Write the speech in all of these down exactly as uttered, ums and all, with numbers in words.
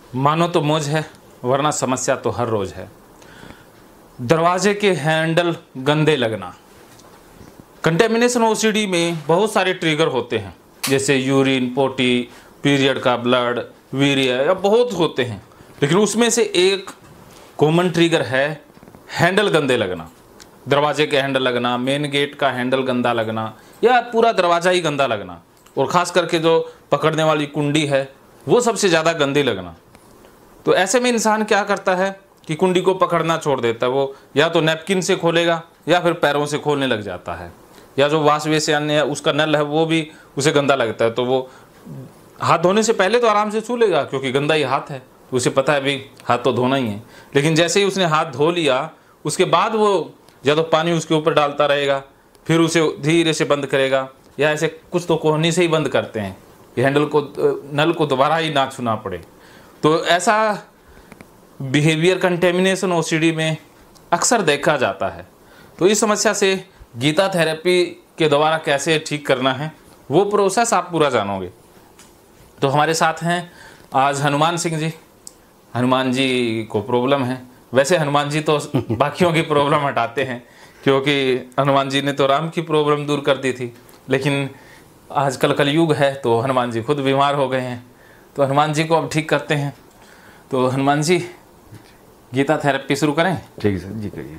मानो तो मौज है, वरना समस्या तो हर रोज है। दरवाजे के हैंडल गंदे लगना। कंटेमिनेशन ओसीडी में बहुत सारे ट्रिगर होते हैं, जैसे यूरिन, पोटी, पीरियड का ब्लड, वीर्य, या बहुत होते हैं, लेकिन उसमें से एक कॉमन ट्रिगर है हैंडल गंदे लगना। दरवाजे के हैंडल लगना, मेन गेट का हैंडल गंदा लगना, या पूरा दरवाज़ा ही गंदा लगना, और ख़ास करके जो पकड़ने वाली कुंडी है वो सबसे ज़्यादा गंदी लगना। तो ऐसे में इंसान क्या करता है कि कुंडी को पकड़ना छोड़ देता है। वो या तो नैपकिन से खोलेगा या फिर पैरों से खोलने लग जाता है, या जो वाश बेसिन है उसका नल है वो भी उसे गंदा लगता है, तो वो हाथ धोने से पहले तो आराम से छू लेगा क्योंकि गंदा ही हाथ है, तो उसे पता है भाई हाथ तो धोना ही है। लेकिन जैसे ही उसने हाथ धो लिया उसके बाद वो या तो पानी उसके ऊपर डालता रहेगा, फिर उसे धीरे से बंद करेगा, या ऐसे कुछ तो कोहनी से ही बंद करते हैं कि हैंडल को, नल को दोबारा ही ना छूना पड़े। तो ऐसा बिहेवियर कंटेमिनेशन ओसीडी में अक्सर देखा जाता है। तो इस समस्या से गीता थेरेपी के द्वारा कैसे ठीक करना है वो प्रोसेस आप पूरा जानोगे। तो हमारे साथ हैं आज हनुमान सिंह जी। हनुमान जी को प्रॉब्लम है, वैसे हनुमान जी तो बाकियों की प्रॉब्लम हटाते हैं, क्योंकि हनुमान जी ने तो राम की प्रॉब्लम दूर कर दी थी, लेकिन आजकल कलयुग है तो हनुमान जी खुद बीमार हो गए हैं, तो हनुमान जी को अब ठीक करते हैं। तो हनुमान जी गीता थेरेपी शुरू करें? ठीक है सर जी, करिए।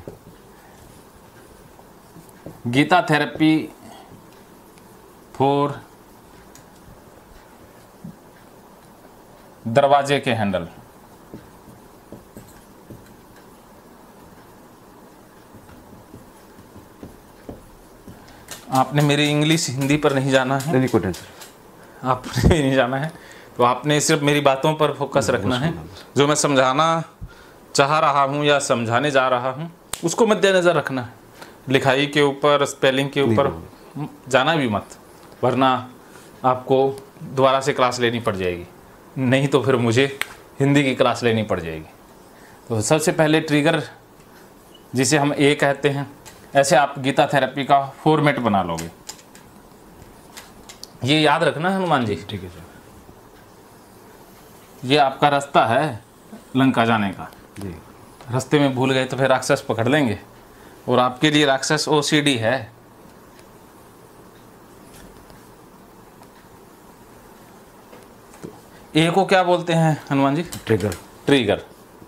गीता थेरेपी फॉर दरवाजे के हैंडल। आपने मेरी इंग्लिश हिंदी पर नहीं जाना है, नहीं कोई टेंशन, आपने भी नहीं जाना है, तो आपने सिर्फ मेरी बातों पर फोकस रखना है। जो मैं समझाना चाह रहा हूँ या समझाने जा रहा हूँ उसको मद्देनज़र रखना है। लिखाई के ऊपर, स्पेलिंग के ऊपर जाना भी मत, वरना आपको दोबारा से क्लास लेनी पड़ जाएगी, नहीं तो फिर मुझे हिंदी की क्लास लेनी पड़ जाएगी। तो सबसे पहले ट्रिगर जिसे हम ए कहते हैं, ऐसे आप गीता थेरेपी का फॉर्मेट बना लोगे। ये याद रखना हनुमान जी। ठीक है सर। ये आपका रास्ता है लंका जाने का जी। रास्ते में भूल गए तो फिर राक्षस पकड़ लेंगे, और आपके लिए राक्षस ओसीडी है। तो ए को क्या बोलते हैं हनुमान जी? ट्रिगर। ट्रिगर।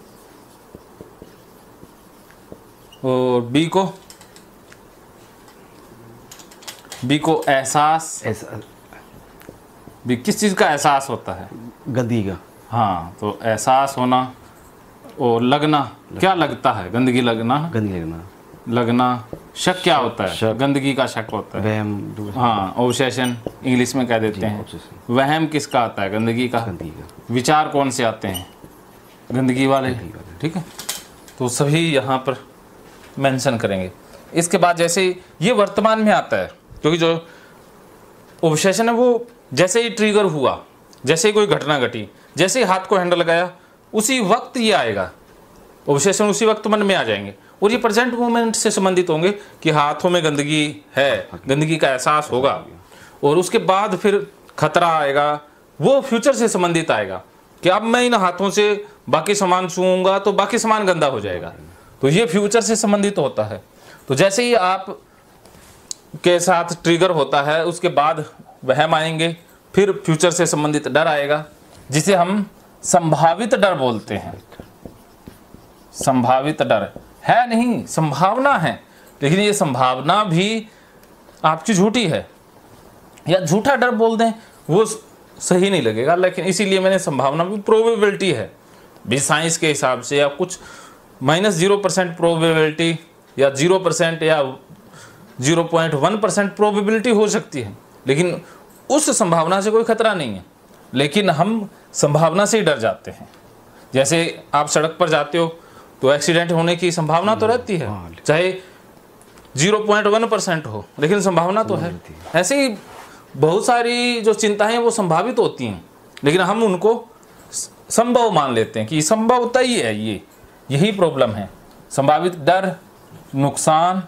और बी को? बी को एहसास। ऐसा बी किस चीज़ का एहसास होता है? गंदगी का। हाँ, तो एहसास होना। और लगना, क्या लगता है? गंदगी लगना। गंदगी लगना। लगना। शक क्या होता है? शक। गंदगी का शक होता है। वहम। हाँ, ऑब्सेशन इंग्लिश में कह देते हैं। वहम किसका आता है? गंदगी का। गंदगी का। विचार कौन से आते हैं? गंदगी वाले। गंदगी वाले। ठीक है, तो सभी यहाँ पर मेंशन करेंगे। इसके बाद जैसे ये वर्तमान में आता है, क्योंकि जो ऑब्सेशन है वो जैसे ही ट्रिगर हुआ, जैसे ही कोई घटना घटी, जैसे ही हाथ को हैंडल लगाया, उसी वक्त ये आएगा। ऑब्सेशन उसी वक्त मन में आ जाएंगे, और ये प्रेजेंट मोमेंट से संबंधित होंगे कि हाथों में गंदगी है, गंदगी का एहसास होगा। और उसके बाद फिर खतरा आएगा, वो फ्यूचर से संबंधित आएगा कि अब मैं इन हाथों से बाकी सामान छूऊंगा तो बाकी सामान गंदा हो जाएगा। तो ये फ्यूचर से संबंधित होता है। तो जैसे ही आप के साथ ट्रिगर होता है, उसके बाद वहम आएंगे, फिर फ्यूचर से संबंधित डर आएगा, जिसे हम संभावित डर बोलते हैं। संभावित डर है नहीं, संभावना है, लेकिन ये संभावना भी आपकी झूठी है, या झूठा डर बोल दें वो सही नहीं लगेगा। लेकिन इसीलिए मैंने संभावना भी प्रोबेबिलिटी है भी साइंस के हिसाब से, या कुछ माइनस जीरो परसेंट प्रोबेबिलिटी, या जीरो परसेंट या zero point one percent probability हो सकती है, लेकिन उस संभावना से कोई खतरा नहीं है। लेकिन हम संभावना से ही डर जाते हैं। जैसे आप सड़क पर जाते हो तो एक्सीडेंट होने की संभावना तो रहती है, चाहे जीरो पॉइंट वन परसेंट हो, लेकिन संभावना तो है। ऐसे ही बहुत सारी जो चिंताएं वो संभावित होती हैं, लेकिन हम उनको संभव मान लेते हैं कि संभवतः ही है। ये यही प्रॉब्लम है, संभावित डर, नुकसान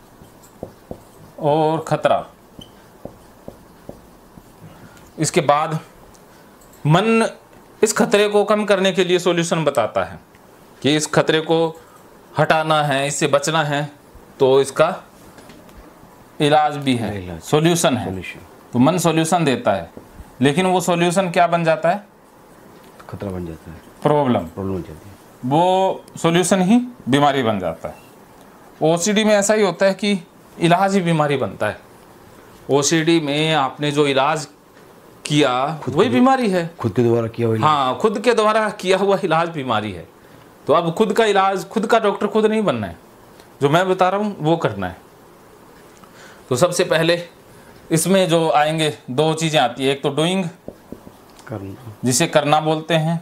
और खतरा। इसके बाद मन इस खतरे को कम करने के लिए सॉल्यूशन बताता है कि इस खतरे को हटाना है, इससे बचना है, तो इसका इलाज भी है, इलाज। सॉल्यूशन है। सॉल्यूशन तो मन सॉल्यूशन देता है, लेकिन वो सॉल्यूशन क्या बन जाता है? खतरा बन जाता है, प्रॉब्लम। प्रॉब्लम हो जाती है। वो सॉल्यूशन ही बीमारी बन जाता है। ओसीडी में ऐसा ही होता है कि इलाज ही बीमारी बनता है। ओसीडी में आपने जो इलाज किया वही बीमारी है। खुद के द्वारा किया हुआ हाँ, खुद के द्वारा किया हुआ इलाज बीमारी है। तो अब खुद का इलाज, खुद का डॉक्टर खुद नहीं बनना है, जो मैं बता रहा हूँ वो करना है। तो सबसे पहले इसमें जो आएंगे दो चीज़ें आती है, एक तो डूइंग करना, जिसे करना बोलते हैं,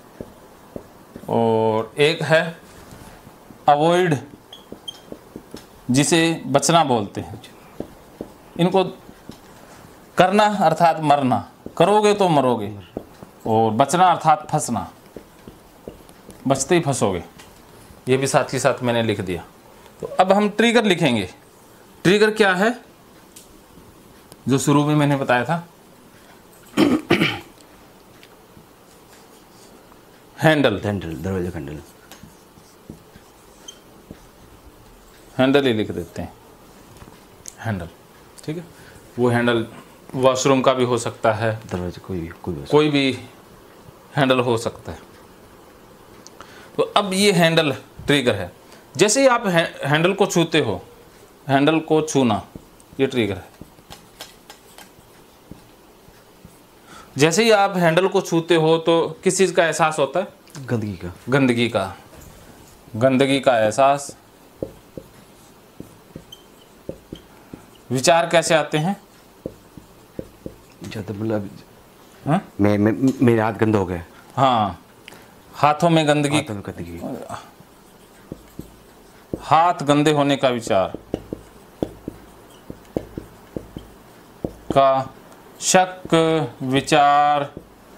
और एक है अवॉइड जिसे बचना बोलते हैं। इनको करना अर्थात मरना, करोगे तो मरोगे, और बचना अर्थात फंसना, बचते ही फंसोगे। ये भी साथ ही साथ मैंने लिख दिया। तो अब हम ट्रिगर लिखेंगे। ट्रिगर क्या है, जो शुरू में मैंने बताया था, हैंडल। हैंडल, दरवाजे का हैंडल। हैंडल ही लिख देते हैं, हैंडल। ठीक है, वो हैंडल वॉशरूम का भी हो सकता है, दरवाजे कोई भी कोई भी कोई भी हैंडल हो सकता है। तो अब ये हैंडल ट्रिगर है। जैसे ही आप हैंडल को छूते हो, हैंडल को छूना ये ट्रिगर है। जैसे ही आप हैंडल को छूते हो तो किस चीज़ का एहसास होता है? गंदगी का। गंदगी का गंदगी का एहसास। विचार कैसे आते हैं? जब मतलब हाँ? मैं, मैं मेरे हाथ गंदे हो गए। हाँ, हाथों में गंदगी, हाथों में गंदगी, हाथ गंदे होने का विचार का शक, विचार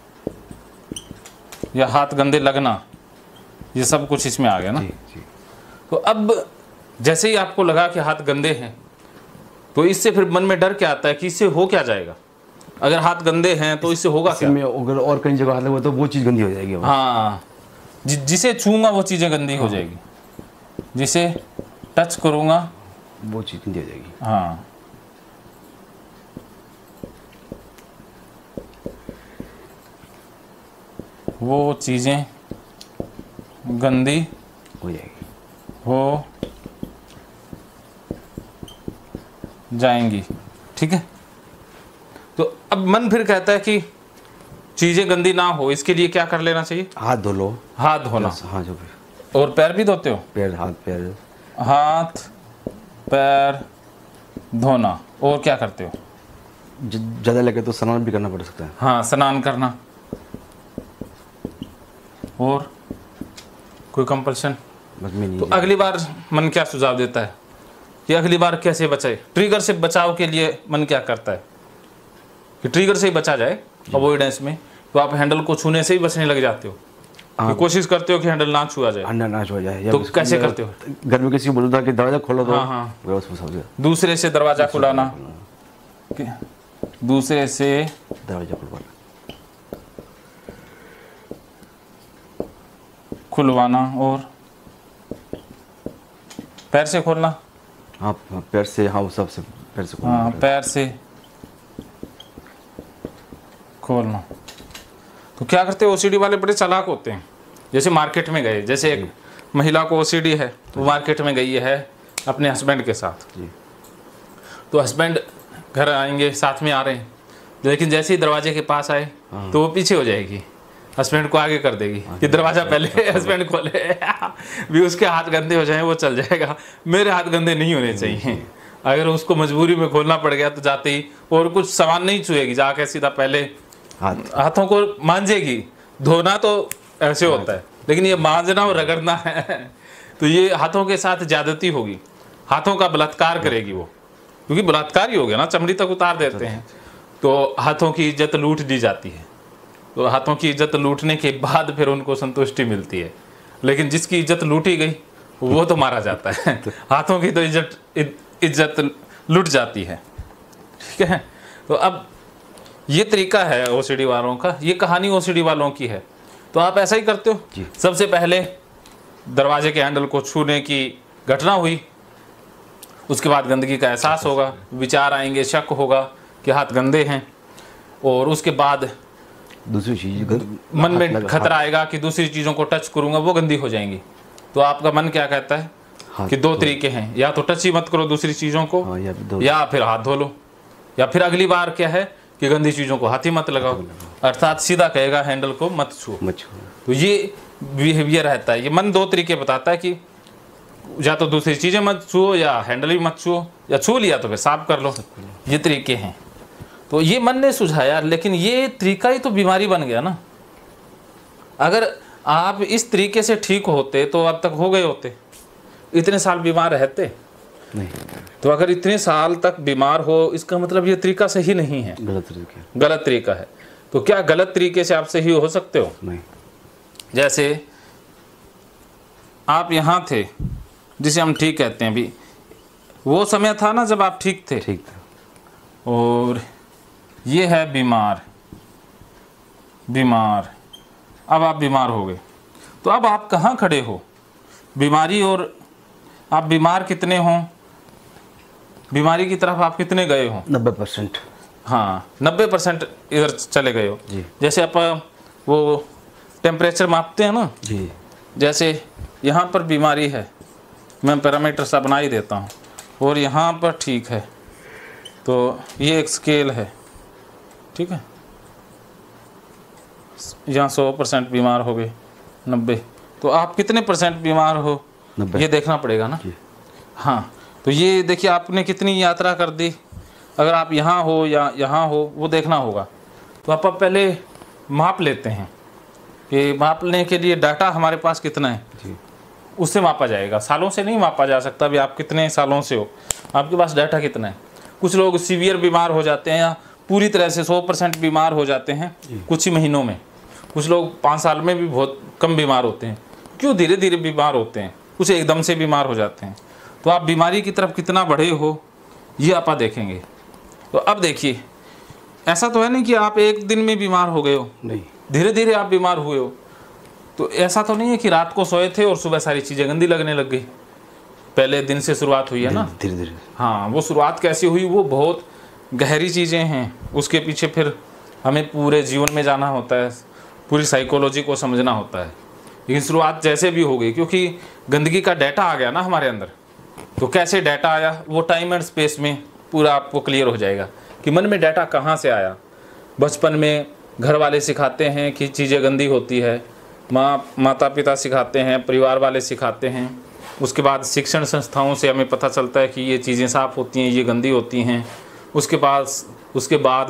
या हाथ गंदे लगना, ये सब कुछ इसमें आ गया ना। जी जी। तो अब जैसे ही आपको लगा कि हाथ गंदे हैं, तो इससे फिर मन में डर क्या आता है कि इससे हो क्या जाएगा? अगर हाथ गंदे हैं तो इससे होगा क्या? मैं अगर और कहीं जगह हाथ लगा तो वो चीज़ गंदी हो जाएगी। हाँ, जि, जिसे छूंगा वो चीज़ें गंदी हो जाएगी, जिसे टच करूँगा वो चीज़ गंदी हो जाएगी। हाँ, वो चीज़ें गंदी हो जाएगी, हो जाएंगी। ठीक है, तो अब मन फिर कहता है कि चीज़ें गंदी ना हो, इसके लिए क्या कर लेना चाहिए? हाथ धो लो। हाथ धोना। हाँ, जो भी। और पैर भी धोते हो? पैर, हाथ पैर, हाथ पैर धोना। और क्या करते हो? ज़्यादा लगे तो स्नान भी करना पड़ सकता है। हाँ, स्नान करना। और कोई कंपल्शन? बस मैं नहीं। तो अगली बार मन क्या सुझाव देता है कि अगली बार कैसे बचाए? ट्रिगर से बचाव के लिए मन क्या करता है कि ट्रिगर से ही बचा जाए अवॉइडेंस में। तो आप हैंडल को छूने से ही बचने लग जाते हो, कि कोशिश करते हो कि हैंडल ना छुआ जाए। अंडा ना छुआ जाए। तो कैसे करते हो? घर में किसी को बोलता कि दरवाजा खोलो तो हाँ हाँ, वो उसको समझ गया। दूसरे से दरवाज़ा खुलाना, कि दूसरे से दरवाजा खुलवाना, खुलवाना। और पैर से खोलना। हाँ, पैर से। हाँ, वो सब से पैर से खोलना। हाँ, पैर से खोलना। तो क्या करते हैं, ओसीडी वाले बड़े चालाक होते हैं। जैसे मार्केट में गए, जैसे एक महिला को ओसीडी है, वो मार्केट में गई है अपने हस्बैंड के साथ। जी। तो हस्बैंड घर आएंगे, साथ में आ रहे हैं, लेकिन जैसे ही दरवाजे के पास आए तो वो पीछे हो जाएगी, हस्बैंड को आगे कर देगी कि दरवाज़ा पहले हस्बैंड खोले। भी उसके हाथ गंदे हो जाएं वो चल जाएगा, मेरे हाथ गंदे नहीं होने चाहिए। अगर उसको मजबूरी में खोलना पड़ गया तो जाते ही, और कुछ सामान नहीं छुएगी, जाके सीधा पहले हाथ हाथों को मांजेगी। धोना तो ऐसे होता है, लेकिन ये मांजना और रगड़ना है, तो ये हाथों के साथ ज्यादती होगी, हाथों का बलात्कार करेगी वो, क्योंकि बलात्कार ही हो गया ना, चमड़ी तक उतार देते हैं। तो हाथों की इज्जत लूट दी जाती है। तो हाथों की इज्जत लूटने के बाद फिर उनको संतुष्टि मिलती है, लेकिन जिसकी इज्जत लूटी गई वो तो मारा जाता है। हाथों की तो इज्जत इज्जत लूट जाती है। ठीक है, तो अब ये तरीका है ओसीडी वालों का, ये कहानी ओसीडी वालों की है। तो आप ऐसा ही करते हो। जी। सबसे पहले दरवाजे के हैंडल को छूने की घटना हुई, उसके बाद गंदगी का एहसास होगा, विचार आएंगे, शक होगा कि हाथ गंदे हैं, और उसके बाद दूसरी चीज गंद- मन हाथ में लगा- खतरा आएगा कि दूसरी चीज़ों को टच करूंगा वो गंदी हो जाएंगी। तो आपका मन क्या कहता है हाथ कि दो धो- तरीके हैं, या तो टच ही मत करो दूसरी चीज़ों को, हाँ, या दो- या फिर हाथ धो लो, या फिर अगली बार क्या है कि गंदी चीज़ों को हाथ ही मत लगाओ, अर्थात सीधा कहेगा हैंडल को मत छुओ। मत छुओ। तो ये बिहेवियर रहता है। ये मन दो तरीके बताता है कि या तो दूसरी चीज़ें मत छुओ, या हैंडल भी मत छुओ, या छू लिया तो फिर साफ कर लो। ये तरीके हैं। तो ये मन ने सुझाया, लेकिन ये तरीका ही तो बीमारी बन गया ना। अगर आप इस तरीके से ठीक होते तो अब तक हो गए होते, इतने साल बीमार रहते नहीं, तो अगर इतने साल तक बीमार हो, इसका मतलब ये तरीका सही नहीं है, गलत तरीके। गलत तरीका है। तो क्या गलत तरीके से आप सही हो सकते हो? नहीं। जैसे आप यहाँ थे, जिसे हम ठीक कहते हैं, अभी वो समय था ना जब आप ठीक थे, ठीक था। और ये है बीमार, बीमार अब आप बीमार हो गए। तो अब आप कहाँ खड़े हो? बीमारी, और आप बीमार कितने हों, बीमारी की तरफ आप कितने गए हो? नब्बे परसेंट। हाँ, नब्बे परसेंट इधर चले गए हो। जी। जैसे आप वो टेम्परेचर मापते हैं ना, जी। जैसे यहाँ पर बीमारी है, मैं पैरामीटर सा बना ही देता हूँ, और यहाँ पर ठीक है, तो ये एक स्केल है, ठीक है। यहाँ सौ परसेंट बीमार हो गए, नब्बे, तो आप कितने परसेंट बीमार हो नब्बे। ये देखना पड़ेगा ना। जी। हाँ, तो ये देखिए आपने कितनी यात्रा कर दी। अगर आप यहाँ हो या यहाँ हो वो देखना होगा। तो आप अब पहले माप लेते हैं कि मापने के लिए डाटा हमारे पास कितना है, जी। उससे मापा जाएगा। सालों से नहीं मापा जा सकता भी आप कितने सालों से हो, आपके पास डाटा कितना है। कुछ लोग सीवियर बीमार हो जाते हैं या पूरी तरह से सौ परसेंट बीमार हो जाते हैं कुछ ही महीनों में। कुछ लोग पाँच साल में भी बहुत कम बीमार होते हैं। क्यों? धीरे धीरे बीमार होते हैं, कुछ एकदम से बीमार हो जाते हैं। तो आप बीमारी की तरफ कितना बढ़े हो ये आप देखेंगे। तो अब देखिए, ऐसा तो है नहीं कि आप एक दिन में बीमार हो गए हो, नहीं, धीरे धीरे आप बीमार हुए हो। तो ऐसा तो नहीं है कि रात को सोए थे और सुबह सारी चीज़ें गंदी लगने लग गई। पहले दिन से शुरुआत हुई है ना। धीरे धीरे। हाँ, वो शुरुआत कैसी हुई, वो बहुत गहरी चीज़ें हैं। उसके पीछे फिर हमें पूरे जीवन में जाना होता है, पूरी साइकोलॉजी को समझना होता है। लेकिन शुरुआत जैसे भी हो गई, क्योंकि गंदगी का डाटा आ गया ना हमारे अंदर। तो कैसे डाटा आया वो टाइम एंड स्पेस में पूरा आपको क्लियर हो जाएगा कि मन में डाटा कहाँ से आया। बचपन में घर वाले सिखाते हैं कि चीज़ें गंदी होती है, माँ माता पिता सिखाते हैं, परिवार वाले सिखाते हैं। उसके बाद शिक्षण संस्थाओं से हमें पता चलता है कि ये चीज़ें साफ़ होती हैं, ये गंदी होती हैं। उसके पास उसके बाद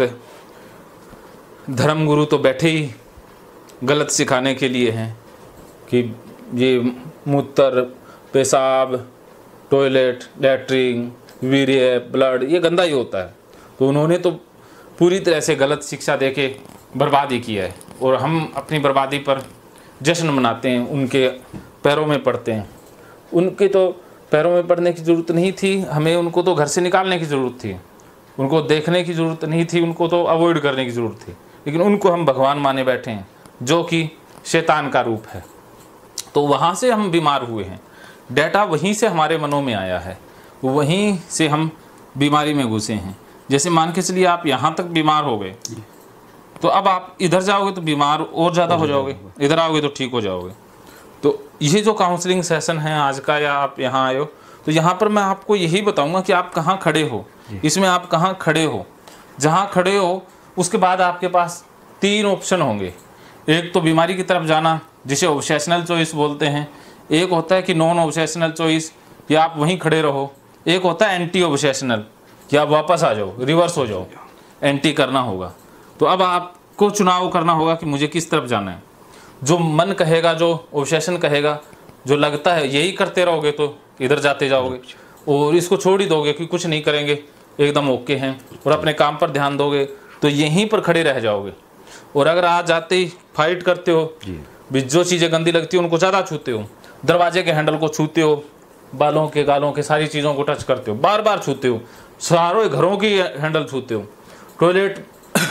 धर्मगुरु तो बैठे ही गलत सिखाने के लिए हैं कि ये मूत्र, पेशाब, टॉयलेट, लैट्रिन, वीर्य, ब्लड ये गंदा ही होता है। तो उन्होंने तो पूरी तरह से गलत शिक्षा दे के बर्बादी किया है, और हम अपनी बर्बादी पर जश्न मनाते हैं, उनके पैरों में पड़ते हैं। उनके तो पैरों में पड़ने की ज़रूरत नहीं थी, हमें उनको तो घर से निकालने की ज़रूरत थी, उनको देखने की ज़रूरत नहीं थी, उनको तो अवॉइड करने की ज़रूरत थी। लेकिन उनको हम भगवान माने बैठे हैं, जो कि शैतान का रूप है। तो वहाँ से हम बीमार हुए हैं, डाटा वहीं से हमारे मनों में आया है, वहीं से हम बीमारी में घुसे हैं। जैसे मान के चलिए आप यहाँ तक बीमार हो गए, तो अब आप इधर जाओगे तो बीमार और ज़्यादा हो जाओगे, इधर आओगे तो ठीक हो जाओगे। तो ये जो काउंसलिंग सेशन है आज का, या आप यहाँ आए हो, तो यहाँ पर मैं आपको यही बताऊँगा कि आप कहाँ खड़े हो, इसमें आप कहाँ खड़े हो। जहाँ खड़े हो उसके बाद आपके पास तीन ऑप्शन होंगे। एक तो बीमारी की तरफ जाना, जिसे ऑब्सेशनल चॉइस बोलते हैं। एक होता है कि नॉन ऑब्सेशनल चॉइस, या आप वहीं खड़े रहो। एक होता है एंटी ऑब्सेशनल, कि आप वापस आ जाओ, रिवर्स हो जाओ, एंटी करना होगा। तो अब आपको चुनाव करना होगा कि मुझे किस तरफ जाना है। जो मन कहेगा, जो ऑब्सेशन कहेगा, जो लगता है यही करते रहोगे तो इधर जाते जाओगे, और इसको छोड़ ही दोगे कि कुछ नहीं करेंगे, एकदम ओके हैं, और अपने काम पर ध्यान दोगे तो यहीं पर खड़े रह जाओगे। और अगर आज जाते ही फाइट करते हो, भी जो चीज़ें गंदी लगती हो उनको ज़्यादा छूते हो, दरवाजे के हैंडल को छूते हो, बालों के, गालों के, सारी चीज़ों को टच करते हो, बार बार छूते हो, सारे घरों की हैंडल छूते हो, टॉयलेट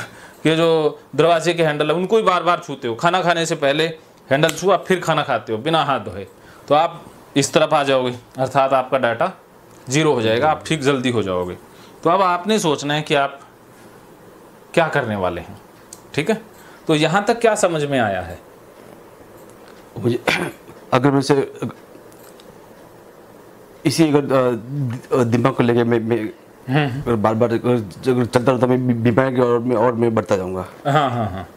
ये जो दरवाजे के हैंडल है उनको ही बार बार छूते हो, खाना खाने से पहले हैंडल छुआ फिर खाना खाते हो बिना हाथ धोए, तो आप इस तरफ आ जाओगे, अर्थात आपका डाटा जीरो हो जाएगा, आप ठीक जल्दी हो जाओगे। तो अब आपने सोचना है कि आप क्या करने वाले हैं, ठीक है। तो यहाँ तक क्या समझ में आया है? मुझे अगर मैं से इसी अगर दिमाग को लेके मैं मैं अगर बार बार अगर चलता रहता मैं बीमारी की और मैं और मैं बढ़ता जाऊंगा। हाँ हाँ हाँ।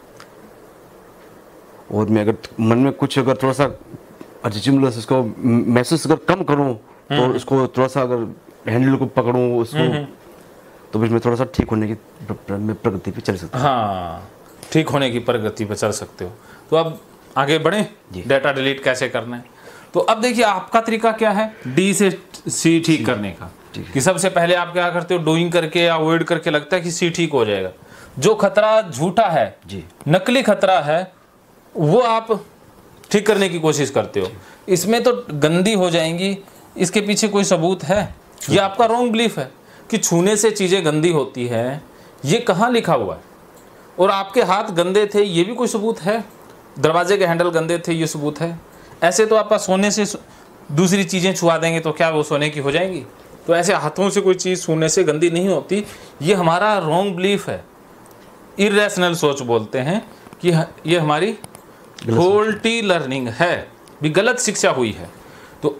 और मैं अगर मन में कुछ अगर थोड़ा सा अचीवमेंट उसको महसूस अगर कम करूं तो उसको थोड़ा सा अगर हैंडल को पकड़ूं उसको, तो फिर मैं थोड़ा सा ठीक होने की प्रगति पे चल सकता हूँ। हाँ, ठीक होने की प्रगति पे चल सकते हो। तो अब आगे बढ़ें, डाटा डिलीट कैसे करना है। तो अब देखिए आपका तरीका क्या है डी से सी ठीक करने का, कि सबसे पहले आप क्या करते हो, डूइंग करके या अवॉइड करके लगता है कि सी ठीक हो जाएगा। जो खतरा झूठा है, जी नकली खतरा है, वो आप ठीक करने की कोशिश करते हो। इसमें तो गंदी हो जाएंगी, इसके पीछे कोई सबूत है? ये आपका रॉन्ग बिलीफ है कि छूने से चीज़ें गंदी होती है। ये कहाँ लिखा हुआ है? और आपके हाथ गंदे थे, ये भी कोई सबूत है? दरवाजे के हैंडल गंदे थे, ये सबूत है? ऐसे तो आप सोने से दूसरी चीज़ें छुआ देंगे तो क्या वो सोने की हो जाएंगी? तो ऐसे हाथों से कोई चीज़ छूने से गंदी नहीं होती। ये हमारा रॉन्ग बिलीफ है, इरेशनल सोच बोलते हैं कि ये हमारी फॉल्टी लर्निंग है, भी गलत शिक्षा हुई है। तो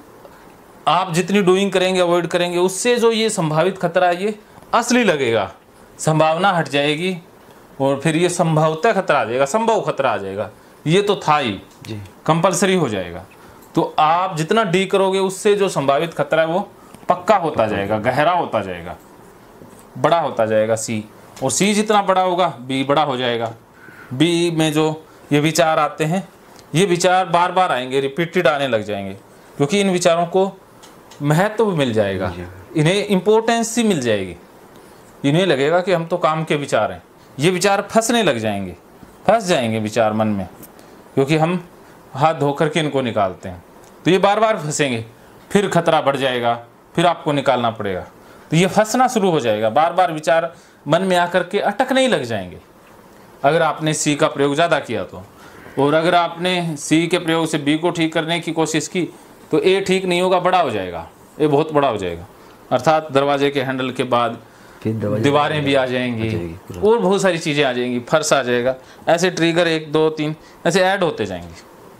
आप जितनी डूइंग करेंगे, अवॉइड करेंगे, उससे जो ये संभावित खतरा है ये असली लगेगा, संभावना हट जाएगी और फिर ये संभवतः खतरा आ जाएगा, संभव खतरा आ जाएगा। ये तो था ही, कंपलसरी हो जाएगा। तो आप जितना डी करोगे उससे जो संभावित खतरा है वो पक्का होता जाएगा, गहरा होता जाएगा, बड़ा होता जाएगा सी। और सी जितना बड़ा होगा बी बड़ा हो जाएगा। बी में जो ये विचार आते हैं, ये विचार बार बार आएंगे, रिपीटेड आने लग जाएंगे, क्योंकि इन विचारों को महत्व मिल जाएगा, इन्हें इम्पोर्टेंस ही मिल जाएगी। इन्हें लगेगा कि हम तो काम के विचार हैं। ये विचार फंसने लग जाएंगे, फंस जाएंगे विचार मन में, क्योंकि हम हाथ धो करके इनको निकालते हैं। तो ये बार बार फंसेंगे, फिर खतरा बढ़ जाएगा, फिर आपको निकालना पड़ेगा। तो ये फंसना शुरू हो जाएगा, बार बार विचार मन में आकर के अटकने ही लग जाएंगे। अगर आपने सी का प्रयोग ज़्यादा किया तो, और अगर आपने सी के प्रयोग से बी को ठीक करने की कोशिश की तो ए ठीक नहीं होगा, बड़ा हो जाएगा, ए बहुत बड़ा हो जाएगा। अर्थात दरवाजे के हैंडल के बाद दीवारें भी आ जाएंगी और बहुत सारी चीज़ें आ जाएंगी, फर्श आ जाएगा। ऐसे ट्रिगर एक दो तीन ऐसे ऐड होते जाएंगे।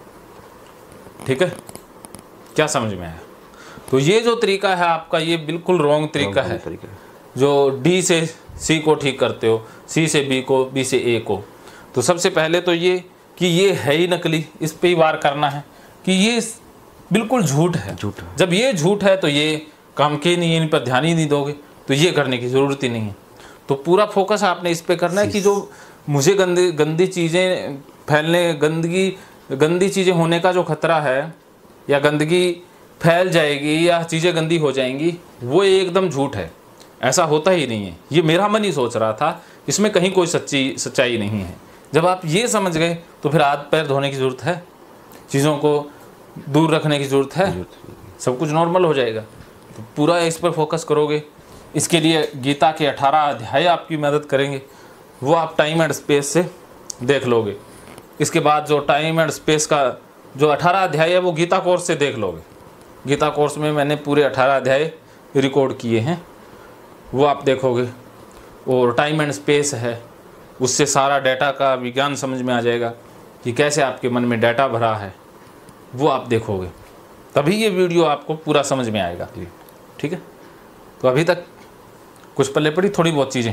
ठीक है, क्या समझ में आया? तो ये जो तरीका है आपका, ये बिल्कुल रॉन्ग तरीका है, जो डी से सी को ठीक करते हो, सी से बी को, बी से ए को। तो सबसे पहले तो ये कि ये है ही नकली, इस पे ही वार करना है कि ये बिल्कुल झूठ है। झूठ जब ये झूठ है तो ये काम के नहीं, इन पर ध्यान ही नहीं दोगे तो ये करने की ज़रूरत ही नहीं है। तो पूरा फोकस आपने इस पे करना है कि जो मुझे गंदी गंदी चीज़ें फैलने, गंदगी गंदी चीज़ें होने का जो खतरा है, या गंदगी फैल जाएगी या चीज़ें गंदी हो जाएंगी, वो एकदम झूठ है। ऐसा होता ही नहीं है, ये मेरा मन ही सोच रहा था, इसमें कहीं कोई सच्ची सच्चाई नहीं है। जब आप ये समझ गए तो फिर हाथ पैर धोने की ज़रूरत है, चीज़ों को दूर रखने की ज़रूरत है, सब कुछ नॉर्मल हो जाएगा। तो पूरा इस पर फोकस करोगे। इसके लिए गीता के अठारह अध्याय आपकी मदद करेंगे, वो आप टाइम एंड स्पेस से देख लोगे। इसके बाद जो टाइम एंड स्पेस का जो अठारह अध्याय है वो गीता कोर्स से देख लोगे। गीता कोर्स में मैंने पूरे अठारह अध्याय रिकॉर्ड किए हैं, वो आप देखोगे। और टाइम एंड स्पेस है, उससे सारा डाटा का विज्ञान समझ में आ जाएगा कि कैसे आपके मन में डाटा भरा है, वो आप देखोगे, तभी ये वीडियो आपको पूरा समझ में आएगा। ठीक है, तो अभी तक कुछ पल्ले पड़ी थोड़ी बहुत चीज़ें,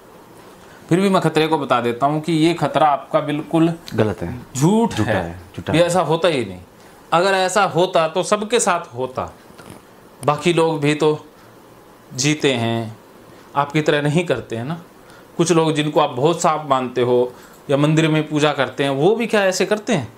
फिर भी मैं खतरे को बता देता हूँ कि ये खतरा आपका बिल्कुल गलत है, झूठ झूठा है, है, झूठा ये है। ऐसा होता ही नहीं। अगर ऐसा होता तो सबके साथ होता, बाकी लोग भी तो जीते हैं, आपकी तरह नहीं करते हैं ना। कुछ लोग जिनको आप बहुत साफ मानते हो या मंदिर में पूजा करते हैं, वो भी क्या ऐसे करते हैं?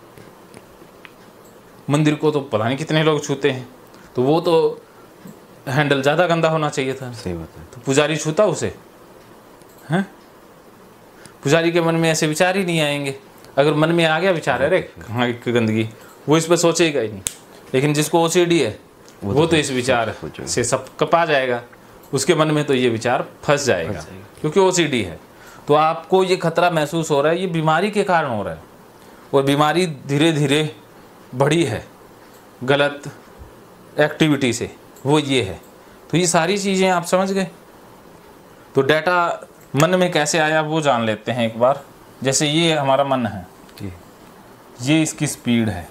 मंदिर को तो पता नहीं कितने लोग छूते हैं, तो वो तो हैंडल ज़्यादा गंदा होना चाहिए था। सही बात है। तो पुजारी छूता उसे? हैं? पुजारी के मन में ऐसे विचार ही नहीं आएंगे। अगर मन में आ गया विचार, अरे कहाँ की गंदगी, वो इस पर सोचेगा ही नहीं। लेकिन जिसको ओसीडी है वो, वो तो इस विचार से सब कपा जाएगा, उसके मन में तो ये विचार फंस जाएगा, क्योंकि ओसीडी है। तो आपको ये खतरा महसूस हो रहा है, ये बीमारी के कारण हो रहा है, और बीमारी धीरे धीरे बढ़ी है गलत एक्टिविटी से, वो ये है। तो ये सारी चीज़ें आप समझ गए। तो डाटा मन में कैसे आया वो जान लेते हैं एक बार। जैसे ये हमारा मन है, ये इसकी स्पीड है।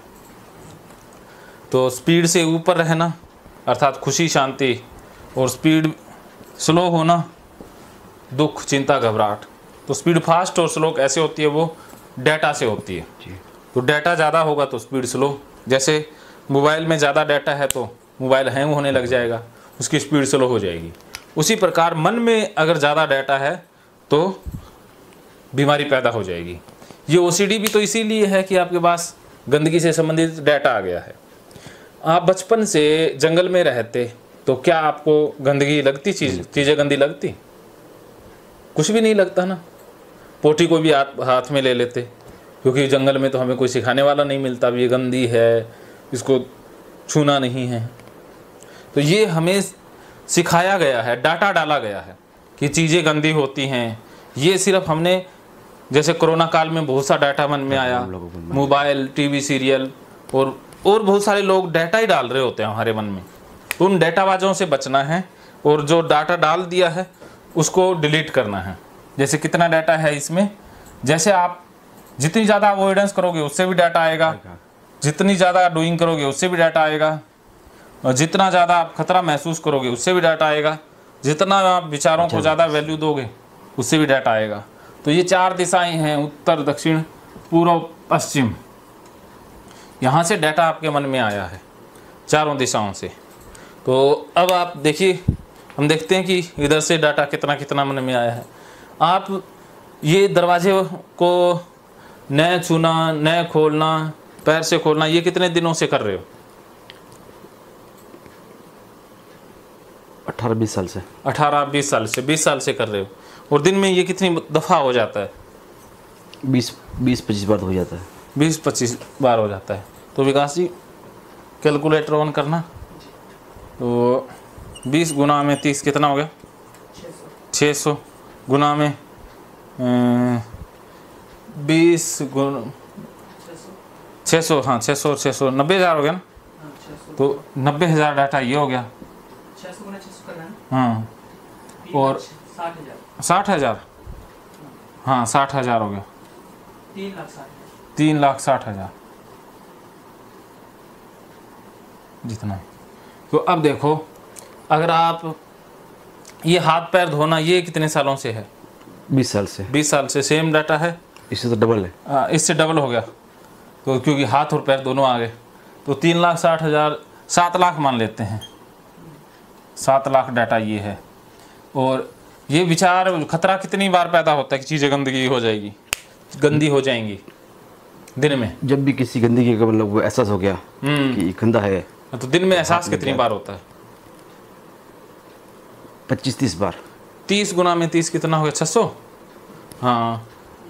तो स्पीड से ऊपर रहना अर्थात खुशी शांति, और स्पीड स्लो होना दुख चिंता घबराहट। तो स्पीड फास्ट और स्लो कैसे होती है, वो डाटा से होती है। तो डाटा ज़्यादा होगा तो स्पीड स्लो। जैसे मोबाइल में ज़्यादा डाटा है तो मोबाइल हैंग होने लग जाएगा, उसकी स्पीड स्लो हो जाएगी। उसी प्रकार मन में अगर ज़्यादा डाटा है तो बीमारी पैदा हो जाएगी। ये ओसीडी भी तो इसीलिए है कि आपके पास गंदगी से संबंधित डाटा आ गया है। आप बचपन से जंगल में रहते तो क्या आपको गंदगी लगती, चीज़ चीज़ें गंदी लगती? कुछ भी नहीं लगता ना। पोटी को भी हाथ हाथ में ले लेते, क्योंकि जंगल में तो हमें कोई सिखाने वाला नहीं मिलता, अब ये गंदी है, इसको छूना नहीं है। तो ये हमें सिखाया गया है, डाटा डाला गया है कि चीज़ें गंदी होती हैं। ये सिर्फ हमने, जैसे कोरोना काल में बहुत सा डाटा मन में आया, मोबाइल, टीवी सीरियल और और बहुत सारे लोग डाटा ही डाल रहे होते हैं हमारे मन में। तो उन डाटाबाजों से बचना है, और जो डाटा डाल दिया है उसको डिलीट करना है। जैसे कितना डाटा है इसमें, जैसे आप जितनी ज़्यादा अवॉइडेंस करोगे उससे भी डाटा आएगा, जितनी ज़्यादा डूइंग करोगे उससे भी डाटा आएगा, और जितना ज़्यादा आप खतरा महसूस करोगे उससे भी डाटा आएगा, जितना आप विचारों को ज़्यादा वैल्यू दोगे उससे भी डाटा आएगा। तो ये चार दिशाएं हैं, उत्तर दक्षिण पूर्व पश्चिम, यहाँ से डाटा आपके मन में आया है, चारों दिशाओं से। तो अब आप देखिए, हम देखते हैं कि इधर से डाटा कितना कितना मन में आया है। आप ये दरवाजे को न छूना, न खोलना, पैर से खोलना, ये कितने दिनों से कर रहे हो? अठारह बीस साल से। अठारह बीस साल से बीस साल से कर रहे हो। और दिन में ये कितनी दफ़ा हो जाता है? बीस बीस पच्चीस बार हो जाता है। बीस पच्चीस बार हो जाता है। तो विकास जी कैलकुलेटर ऑन करना। तो बीस गुना में तीस कितना हो गया? छः सौ गुना में बीस गुना छः सौ, हाँ छः सौ छः सौ नब्बे हज़ार हो गया ना। तो नब्बे हज़ार डाटा ये हो गया। हाँ, और साठ हज़ार, हाँ साठ हज़ार हो गया। तीन लाख साठ तीन लाख साठ हज़ार जितना है। तो अब देखो, अगर आप ये हाथ पैर धोना, ये कितने सालों से है? बीस साल से। बीस साल से सेम डाटा है। इससे तो डबल है। आ, इससे डबल हो गया, तो क्योंकि हाथ और पैर दोनों आ गए। तो तीन लाख साठ हज़ार, सात लाख मान लेते हैं, सात लाख डाटा ये है। और ये विचार खतरा कितनी बार पैदा होता है कि चीज़ें गंदगी हो जाएगी, गंदी हो जाएंगी दिन में? जब भी किसी गंदगी का मतलब वो एहसास हो गया कि ये गंदा है, तो दिन में एहसास कितनी बार होता है? पच्चीस तीस बार। तीस गुना में तीस कितना हो गया? छः सौ। हाँ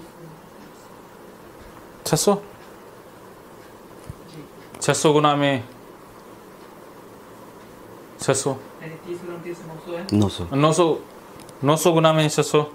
छः सौ छः सौ गुना में छः सौ नौ सौ नौ सौ नौ सौ गुना में छः सौ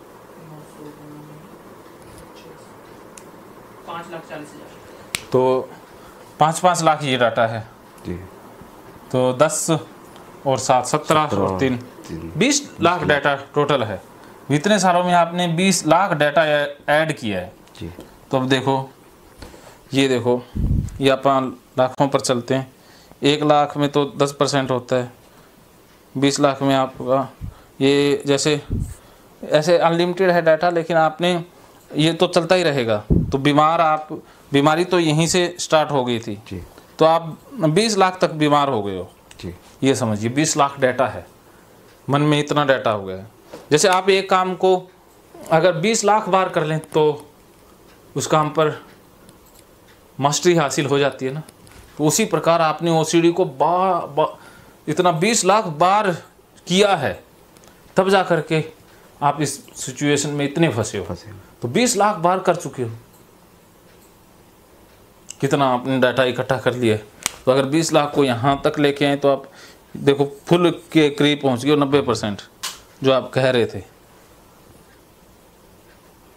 पाँच लाख चालीस हजार। तो पाँच पाँच लाख ये डाटा है। जी। तो दस और सात सत्रह और तीन बीस लाख डाटा टोटल है। इतने सालों में आपने बीस लाख डाटा ऐड किया है। जी। तो अब देखो, ये देखो, ये अपन लाखों पर चलते हैं। एक लाख में तो दस परसेंट होता है, बीस लाख में आपका ये जैसे ऐसे अनलिमिटेड है डाटा, लेकिन आपने ये तो चलता ही रहेगा। तो बीमार आप बीमारी तो यहीं से स्टार्ट हो गई थी। जी। तो आप बीस लाख तक बीमार हो गए हो। जी। ये समझिए बीस लाख डाटा है, मन में इतना डाटा हो गया है। जैसे आप एक काम को अगर बीस लाख बार कर लें तो उस काम पर मास्टरी हासिल हो जाती है ना। तो उसी प्रकार आपने ओसीडी को बा, बा इतना बीस लाख बार किया है, तब जा कर के आप इस सिचुएशन में इतने फंसे हो। फंसे। तो बीस लाख बार कर चुके हो, कितना आपने डाटा इकट्ठा कर लिया है। तो अगर बीस लाख को यहाँ तक लेके आए तो आप देखो फुल के करीब पहुँच गए, नब्बे परसेंट जो आप कह रहे थे।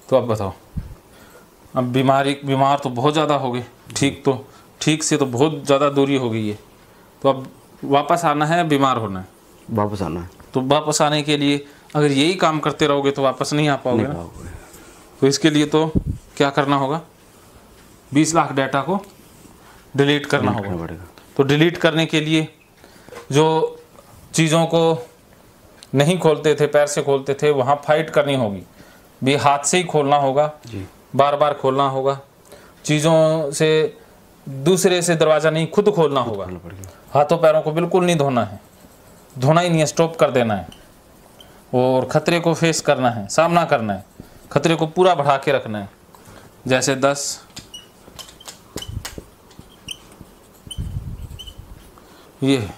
तो अब बताओ, अब बीमारी बीमार तो बहुत ज़्यादा हो गए, ठीक तो ठीक से तो बहुत ज़्यादा दूरी हो गई है, तो अब वापस आना है, बीमार होना है, वापस आना है। तो वापस आने के लिए अगर यही काम करते रहोगे तो वापस नहीं आ पाओगे ना। तो इसके लिए तो क्या करना होगा, बीस लाख डाटा को डिलीट करना होगा। पड़ेगा। तो डिलीट करने के लिए जो चीज़ों को नहीं खोलते थे, पैर से खोलते थे, वहाँ फाइट करनी होगी, भी हाथ से ही खोलना होगा, बार बार खोलना होगा, चीज़ों से दूसरे से दरवाज़ा नहीं, खुद खोलना होगा। हाथों पैरों को बिल्कुल नहीं धोना है, धोना ही नहीं है, स्टॉप कर देना है, और खतरे को फेस करना है, सामना करना है, खतरे को पूरा बढ़ा के रखना है। जैसे दस, ये है,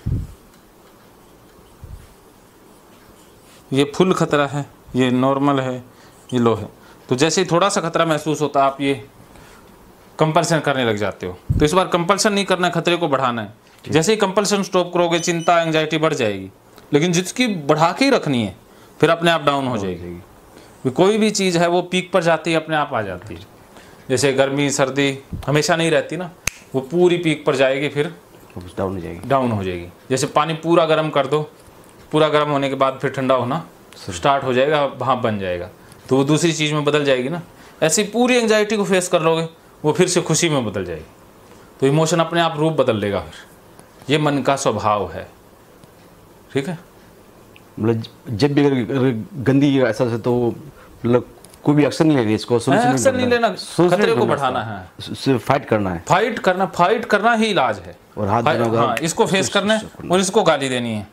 ये फुल खतरा है, ये नॉर्मल है, ये लो है। तो जैसे ही थोड़ा सा खतरा महसूस होता है आप ये कंपल्सन करने लग जाते हो। तो इस बार कंपल्सन नहीं करना है, खतरे को बढ़ाना है। जैसे ही कंपल्सन स्टॉप करोगे चिंता एंजाइटी बढ़ जाएगी, लेकिन जिसकी बढ़ा के ही रखनी है फिर अपने आप डाउन हो जाएगी। कोई भी चीज़ है वो पीक पर जाती है, अपने आप आ जाती है। जैसे गर्मी सर्दी हमेशा नहीं रहती ना, वो पूरी पीक पर जाएगी फिर डाउन हो जाएगी डाउन हो जाएगी। जैसे पानी पूरा गर्म कर दो, पूरा गर्म होने के बाद फिर ठंडा होना स्टार्ट हो जाएगा, भाप बन जाएगा, तो वो दूसरी चीज़ में बदल जाएगी ना। ऐसे पूरी एंजाइटी को फेस कर लोगे, वो फिर से खुशी में बदल जाएगी। तो इमोशन अपने आप रूप बदल लेगा। फिर ये मन का स्वभाव है, ठीक है। मतलब जब भी अगर अगर गंदी ऐसा से तो मतलब कोई भी एक्शन नहीं लेना, इसको एक्शन नहीं लेना, खतरे को बढ़ाना है, सिर्फ फाइट करना है, फाइट करना फाइट करना ही इलाज है। और हाथ फाइट- देना, हाँ, इसको फेस करना है और इसको गाली देनी है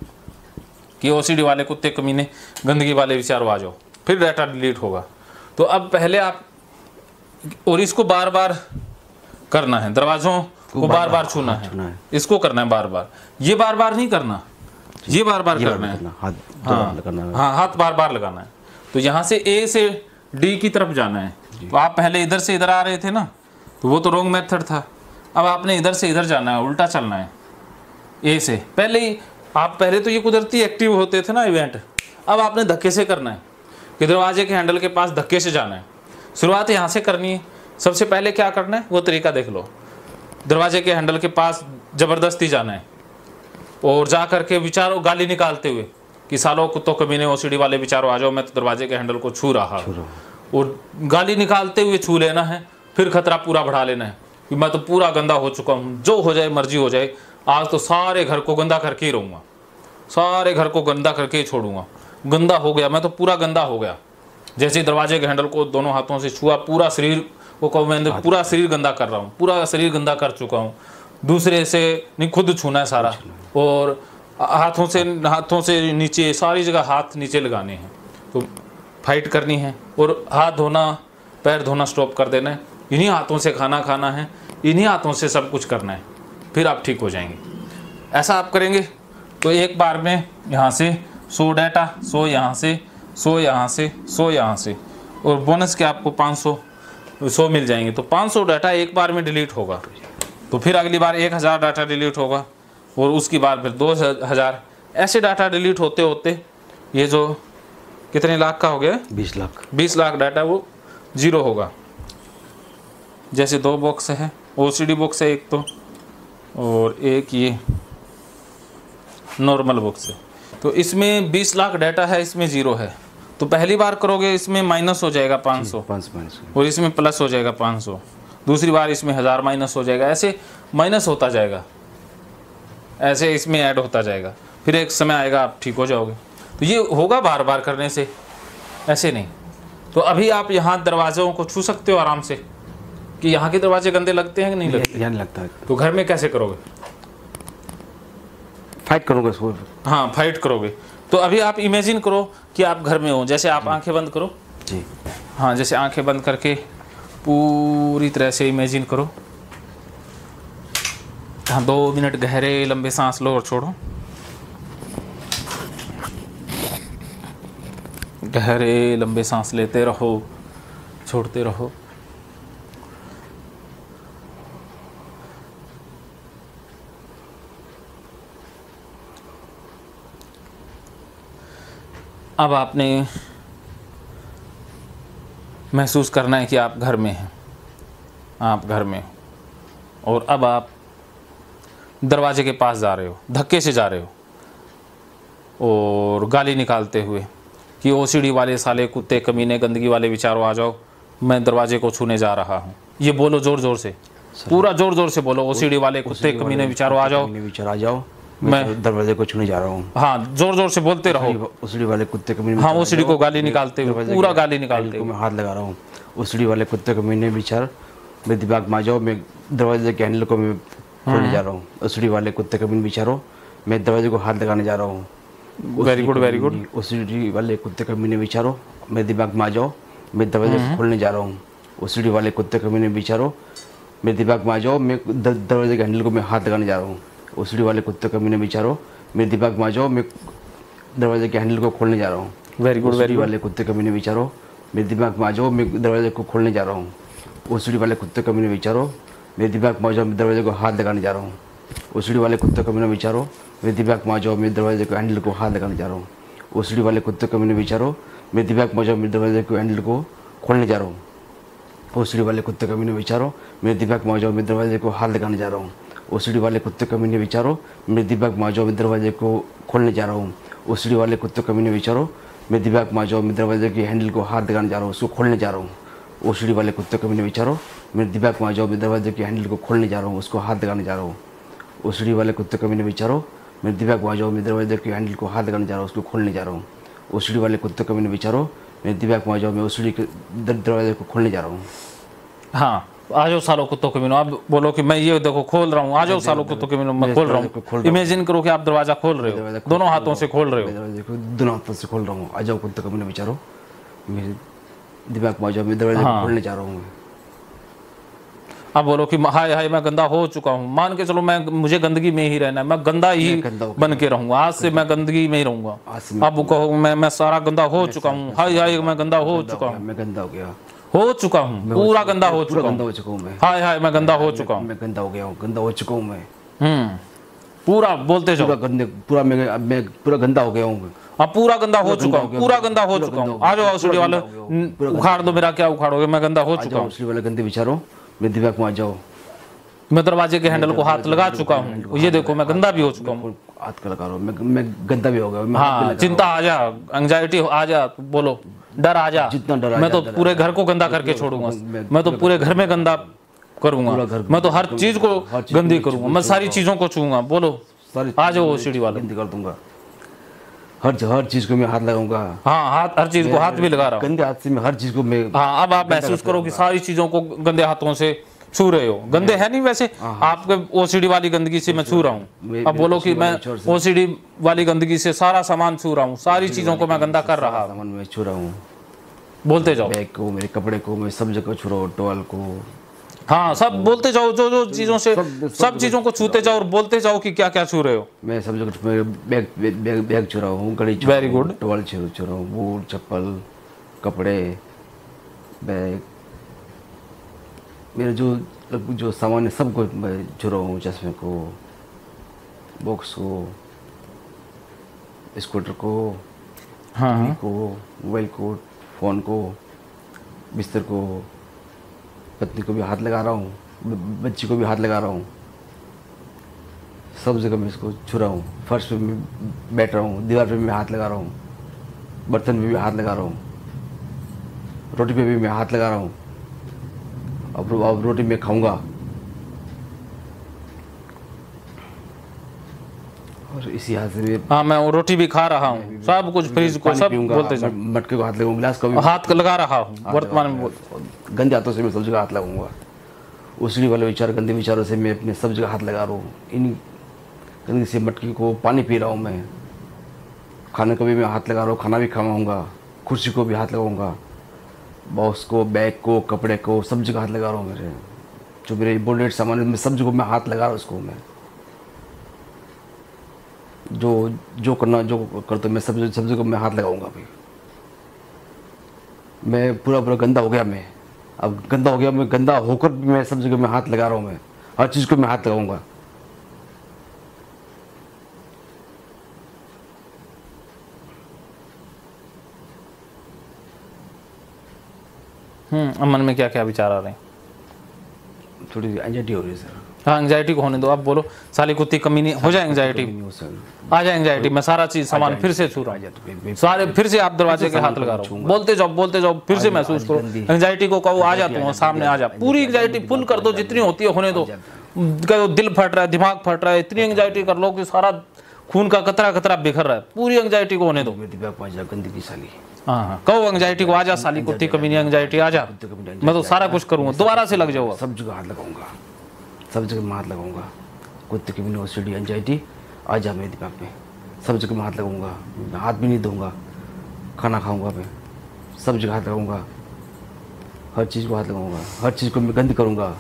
कि ओसीडी वाले कुत्ते कमीने गंदगी वाले विचार आ जाओ, फिर डाटा डिलीट होगा। तो अब पहले आप, और इसको बार बार करना है, दरवाजों को बार बार छूना है, इसको करना है बार बार, ये बार बार नहीं करना, ये बार बार करना है, हाथ हाँ लगाना है। हाँ हाथ बार बार लगाना है। तो यहाँ से ए से डी की तरफ जाना है। तो आप पहले इधर से इधर आ रहे थे ना, तो वो तो रॉन्ग मेथड था। अब आपने इधर से इधर जाना है, उल्टा चलना है। ए से पहले ही आप, पहले तो ये कुदरती एक्टिव होते थे ना इवेंट, अब आपने धक्के से करना है कि दरवाजे के हैंडल के पास धक्के से जाना है। शुरुआत यहाँ से करनी है। सबसे पहले क्या करना है वो तरीका देख लो। दरवाजे के हैंडल के पास ज़बरदस्ती जाना है और जा करके विचारों गाली निकालते हुए कि सालों कुत्तों कमीने ओसीडी वाले विचारों आ जाओ, मैं तो दरवाजे के हैंडल को छू रहा हूँ, और गाली निकालते हुए छू लेना है। फिर खतरा पूरा बढ़ा लेना है कि मैं तो पूरा गंदा हो चुका हूँ, जो हो जाए मर्जी हो जाए, आज तो सारे घर को गंदा करके ही रहूँगा, सारे घर को गंदा करके ही छोड़ूंगा, गंदा हो गया, मैं तो पूरा गंदा हो गया। जैसे ही दरवाजे के हैंडल को दोनों हाथों से छुआ, पूरा शरीर वो कहो मैं पूरा शरीर गंदा कर रहा हूँ, पूरा शरीर गंदा कर चुका हूँ। दूसरे से नहीं, खुद छूना है सारा, और हाथों से हाथों से नीचे सारी जगह हाथ नीचे लगाने हैं। तो फाइट करनी है और हाथ धोना पैर धोना स्टॉप कर देना है। इन्हीं हाथों से खाना खाना है, इन्हीं हाथों से सब कुछ करना है, फिर आप ठीक हो जाएंगे। ऐसा आप करेंगे तो एक बार में यहाँ से सौ डाटा, सौ यहाँ से, सौ यहाँ से, सौ यहाँ से, और बोनस के आपको पाँच सौ सौ मिल जाएंगे। तो पाँच सौ डाटा एक बार में डिलीट होगा। तो फिर अगली बार एक हज़ार डाटा डिलीट होगा, और उसकी बार फिर दो हज़ार। ऐसे डाटा डिलीट होते होते ये जो कितने लाख का हो गया, बीस लाख बीस लाख डाटा वो जीरो होगा। जैसे दो बॉक्स है, ओसीडी बॉक्स है एक तो, और एक ये नॉर्मल बॉक्स है। तो इसमें बीस लाख डाटा है, इसमें जीरो है। तो पहली बार करोगे इसमें माइनस हो जाएगा पाँच सौ, और इसमें प्लस हो जाएगा पाँच सौ। दूसरी बार इसमें हज़ार माइनस हो जाएगा, ऐसे माइनस होता जाएगा, ऐसे इसमें ऐड होता जाएगा। फिर एक समय आएगा आप ठीक हो जाओगे। तो ये होगा बार बार करने से, ऐसे नहीं। तो अभी आप यहाँ दरवाज़ों को छू सकते हो आराम से कि यहाँ के दरवाजे गंदे लगते हैं कि नहीं लगते? यहाँ लगता है। तो घर में कैसे करोगे? फाइट करोगे इसको। हाँ फाइट करोगे। तो अभी आप इमेजिन करो कि आप घर में हो। जैसे आप आंखें बंद करो जी। हाँ, जैसे आंखें बंद करके पूरी तरह से इमेजिन करो। हाँ, दो मिनट गहरे लंबे सांस लो और छोड़ो। गहरे लंबे सांस लेते रहो, छोड़ते रहो। अब आपने महसूस करना है कि आप घर में हैं, आप घर में हो और अब आप दरवाजे के पास जा रहे हो, धक्के से जा रहे हो और गाली निकालते हुए कि ओसीडी वाले साले कुत्ते कमीने गंदगी वाले विचारों आ जाओ, मैं दरवाजे को छूने जा रहा हूँ। ये बोलो जोर जोर से, पूरा जोर जोर से बोलो, ओसीडी वाले कुत्ते कमीने विचारों आ जाओ, विचार आ जाओ, मैं मैं दरवाजे को छूने जा रहा हूँ। हाँ जोर जोर से बोलते रहो। ओसीडी वाले कुत्ते कमीने हाँ ओसीडी को गाली निकालते हुए, पूरा गाली निकालते को हुए। मैं हाथ लगा रहा हूँ। ओसीडी वाले कुत्ते कमीने विचार मेरे दिमाग में आ जाओ, मैं दरवाजे के हैंडल को मैं खोलने जा रहा हूँ। ओसीडी वाले कुत्ते कमीने विचारों, मैं दरवाजे को हाथ लगाने जा रहा हूँ। Very good very good. OCD वाले कुत्ते कमीने विचारों, मेरे दिमाग में आ जाओ, मैं दरवाजे को खोलने जा रहा हूँ। ओसीडी वाले कुत्ते कमीने विचारों, मेरे दिमाग में आ जाओ, मैं दरवाजे के हैंडल को मैं हाथ लगाने जा रहा हूँ। ओसीडी वाले कुत्ते कमीने विचारों, मेरे दिमाग में आ जाओ, मैं दरवाजे के हैंडल को खोलने जा रहा हूँ। Very good very OCD good. वाले कुत्ते कमीने विचारों, मेरे दिमाग में आ जाओ, मैं दरवाजे को खोलने जा रहा हूँ। ओसीडी वाले कुत्ते कमीने विचारों, मेरे दिमाग में आ जाओ, मैं दरवाजे को हाथ लगाने जा रहा हूँ। ओसीडी वाले कुत्ते कमीने विचारों, मेरे दिमाग में आ जाओ, मैं दरवाजे को हैंडल को हाथ लगाने जा रहा हूँ। ओसीडी वाले कुत्ते कमीने विचारों, मेरे दिमाग में आ जाओ, मैं दरवाजे को हैंडल को खोलने जा रहा हूँ। ओसीडी वाले कुत्ते कमीने विचारों, मेरे दिमाग में आ जाओ, मैं दरवाजे को हाथ लगाने जा रहा हूँ। ओसीडी वाले कुत्ते कमीने विचारों, मेरे दिमाग में आ जाओ, मैं दरवाजे को खोलने जा रहा हूँ। ओसीडी वाले कुत्ते कमीने विचारों, मेरे दिमाग में आ जाओ, मैं दरवाजे के हैंडल को हाथ लगाने जा रहा हूँ, उसको खोलने जा रहा हूँ। ओसीडी वाले कुत्ते कमीने विचारों, मेरे दिमाग में आ जाओ, मैं दरवाजे के हैंडल को खोलने जा रहा हूँ, उसको हाथ लगाने जा रहा हूँ। ओसीडी वाले कुत्ते कमीने विचारों, मेरे दिमाग में आ जाओ, मैं दरवाजे के हैंडल को हाथ लगाने जा रहा हूँ, उसको खोलने जा रहा हूँ। ओसीडी वाले कुत्ते कमीने विचारों, मेरे दिमाग में आ जाओ, मैं ओसीडी के दरवाजे को खोलने जा रहा हूँ। हाँ आ जाओ सालों कुत्तों के मीनू, अब बोलो कि मैं ये देखो खोल रहा हूँ, आ जाओ सालों कुत्तों के मीनू, मैं खोल रहा हूँ। इमेजिन करो कि आप दरवाजा खोल रहे हो, दोनों हाथों से खोल रहे हो। दरवाजे को दोनों हाथों से खोल रहा हूँ। आ जाओ कुत्ते कमीने विचारों, मेरे दिमाग में आ जाओ, मैं दरवाजे को खोलने जा रहा हूँ। अब बोलो कि हाय हाय मैं गंदा हो चुका हूँ, मान के चलो मैं मुझे गंदगी में ही रहना है, मैं गंदा ही बन के रहूंगा, आज से मैं गंदगी में ही रहूंगा। अब कहो मैं मैं सारा गंदा हो चुका हूँ, हाय हाय मैं गंदा हो चुका हूँ, मैं गंदा हो गया, हो चुका हूँ, पूरा गंदा हो चुका गंदा हूँ, हो चुका हूँ मैं। हाय हाय मैं गंदा हो चुका हूँ, मैं गंदा हो गया हूँ, गंदा हो चुका हूँ मैं। हम्म पूरा बोलते जाओ, पूरा गंदे पूरा मैं मैं पूरा गंदा हो गया हूँ। अब पूरा गंदा हो चुका हूँ, पूरा गंदा हो चुका हूँ। आ जाओ ओसीडी वाले, उखाड़ दो मेरा, क्या उखाड़ोगे, मैं गंदा हो चुका हूँ। ओसीडी वाले गंदे विचारों, मेरे दिमाग में आ जाओ, मैं दरवाजे के हैंडल को हाथ लगा चुका हूँ, ये देखो मैं गंदा भी हो चुका हूँ। हाथ का लगा रहा हूँ, मैं मैं गंदा भी हो गया। हाँ चिंता आ जा, एंजाइटी आ जा, बोलो डर आ जा, जितना डर आ मैं तो जा, पूरे घर को गंदा करके छोड़ूंगा, मैं तो पूरे घर में गंदा करूंगा, मैं तो हर चीज को गंदी करूंगा, मैं सारी चीजों को छूंगा। बोलो आ जाओ ओसीडी वाले, गंदी कर दूंगा, हर हर चीज को मैं हाथ लगाऊंगा। हाँ हाथ, हर चीज को हाथ भी लगा रहा हूँ। गंदे हाथ से मैं हर चीज को मैं। हाँ अब आप महसूस करो कि सारी चीजों को गंदे हाथों से छू रहे हो। गंदे है नहीं वैसे, आपके ओसीडी वाली गंदगी से मैं छू रहा हूँ। अब बोलो कि मैं ओसीडी वाली गंदगी से सारा सामान छू रहा हूँ, सारी चीजों को मैं गंदा कर रहा हूँ। सामान मैं छू रहा हूँ, बोलते जाओ, बैग को, मेरे कपड़े को, मैं सब जगह छू रहा हूँ, टॉवल को। हाँ सब बोलते जाओ, जो जो चीजों से सब चीजों को छूते जाओ और बोलते जाओ कि क्या क्या छू रहे हो। मैं सब जगह बैग बैग बैग छू रहा हूँ, घड़ी, वेरी गुड, टॉवल छू छू रहा हूँ, बूट, चप्पल, कपड़े, बैग, मेरे जो जो सामान है सबको मैं छू रहा हूँ। चश्मे को, बॉक्स को, स्कूटर को, हाँ को, मोबाइल को, फ़ोन को, बिस्तर को, पत्नी को भी हाथ लगा रहा हूँ, बच्ची को भी हाथ लगा रहा हूँ, सब जगह मैं इसको छू रहा हूँ। फर्श पे मैं बैठ रहा हूँ, दीवार पे मैं हाथ लगा रहा हूँ, बर्तन पे भी हाथ लगा रहा हूँ, रोटी पे भी मैं हाथ लगा रहा हूँ। अब अब रोटी मैं खाऊंगा और इसी हाथ से भी। हाँ मैं वो रोटी भी खा रहा हूँ, सब कुछ फ्रिज को सब बोलते जाओ, मटके को हाथ लगाऊंगा, गिलास को भी हाथ लगा रहा हूँ वर्तमान में। गंदे हाथों से मैं सब जगह हाथ लगाऊंगा। उसी वाले विचार, गंदे विचारों से मैं अपने सब जगह हाथ लगा रहा हूँ। इन गंदगी से मटके को पानी पी रहा हूँ मैं, खाने को भी मैं हाथ लगा रहा हूँ, खाना भी खाऊंगा, कुर्सी को भी हाथ लगाऊंगा, बॉक्स को, बैग को, कपड़े को, सब जगह हाथ लगा रहा हूँ। मेरे जो मेरे इम्पोर्टेंट सामान है मैं सब जगह मैं हाथ लगा रहा हूँ उसको। मैं जो जो करना जो करता मैं सब सब जगह मैं हाथ लगाऊंगा। भाई मैं पूरा पूरा गंदा हो गया, मैं अब गंदा हो गया, मैं गंदा होकर भी मैं सब जगह मैं हाथ लगा रहा हूँ। मैं हर चीज़ को मैं हाथ लगाऊंगा। हम्म अब मन में क्या क्या विचार आ रहे हैं? थोड़ी एंजाइटी हो रही है सर। हाँ एंग्जाइटी को होने दो, आप बोलो साली कुत्ती कमी नहीं हो जाए एंग्जाइटी, नहीं हो सर। आ जाए एंग्जाइटी, मैं सारा चीज सामान फिर से छू रहा हूँ, सारे फिर से आप दरवाजे के हाथ लगा रहा हूँ, बोलते जाओ बोलते जाओ, फिर से महसूस करो एंग्जाइटी को, कहो आ जा तू सामने आ जा, पूरी एंग्जाइटी फुल कर दो, जितनी होती है होने दो, कह दो दिल फट रहा है, दिमाग फट रहा है, इतनी एंग्जाइटी कर लो कि सारा खून का कतरा कतरा बिखर रहा है, पूरी एंग्जाइटी को होने दो। गंदगी साली। हाँ हाँ कहो एंग्जाइटी को आ जा साली कुत्ती कमी नहीं एंग्जाइटी आ जा, मैं तो सारा कुछ करूँगा, दोबारा से लग जाऊंगा, सब जगह हाथ लगाऊंगा, सब जगह मैं हाथ लगाऊंगा, कुत्ते की भी ओसीडी एंजाइटी आ जा मेरे दिमाग में, सब जगह मैं हाथ लगाऊंगा, मैं हाथ भी नहीं दूंगा, खाना खाऊंगा मैं, सब जगह हाथ लगाऊंगा, हर चीज़ को हाथ लगाऊंगा, हर चीज़ को मैं गंद करूंगा।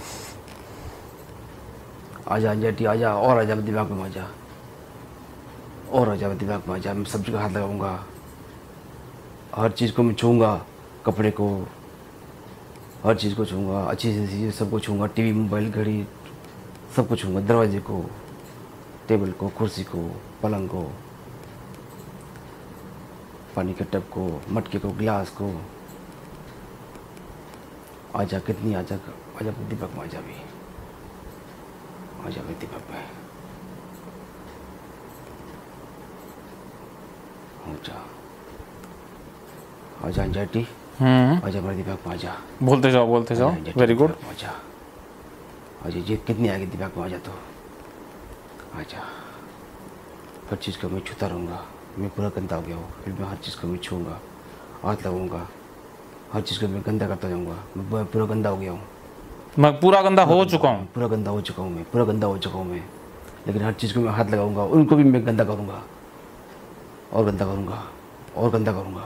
आजा एंजाइटी आजा, और आजा मेरे दिमाग में आजा, और आजा मेरे दिमाग में आजा, मैं सब जगह हाथ लगाऊंगा, हर चीज़ को मैं छूँगा, कपड़े को, हर चीज़ को छूँगा, अच्छी सी चीज़ें सबको छूँगा, टीवी मोबाइल घड़ी सब कुछ छूँगा, दरवाजे को, टेबल को, कुर्सी को, पलंग को, पानी के टब को, मटके को, गिलास को। आजा कितनी आजा आजा दीपक में आजा भी, आजा दीपक में आजा, आजा एंजाइटी, हम्म आजा मेरे दिमाग में आजा, बोलते जाओ बोलते जाओ, वेरी गुड। आजा आजा, ये कितनी आएगी दिमाग में आजा, तो आजा, हर चीज़ को मैं छूता रहूँगा, मैं पूरा गंदा हो गया हूँ, फिर मैं हर चीज़ को मैं छूँगा, हाथ लगाऊँगा, हर चीज़ को मैं गंदा करता जाऊँगा, मैं पूरा गंदा हो गया हूँ, मैं पूरा गंदा हो चुका हूँ, पूरा गंदा हो चुका हूँ मैं, पूरा गंदा हो चुका हूँ मैं, लेकिन हर चीज़ को मैं हाथ लगाऊँगा, उनको भी मैं गंदा करूँगा, और गंदा करूँगा, और गंदा करूँगा।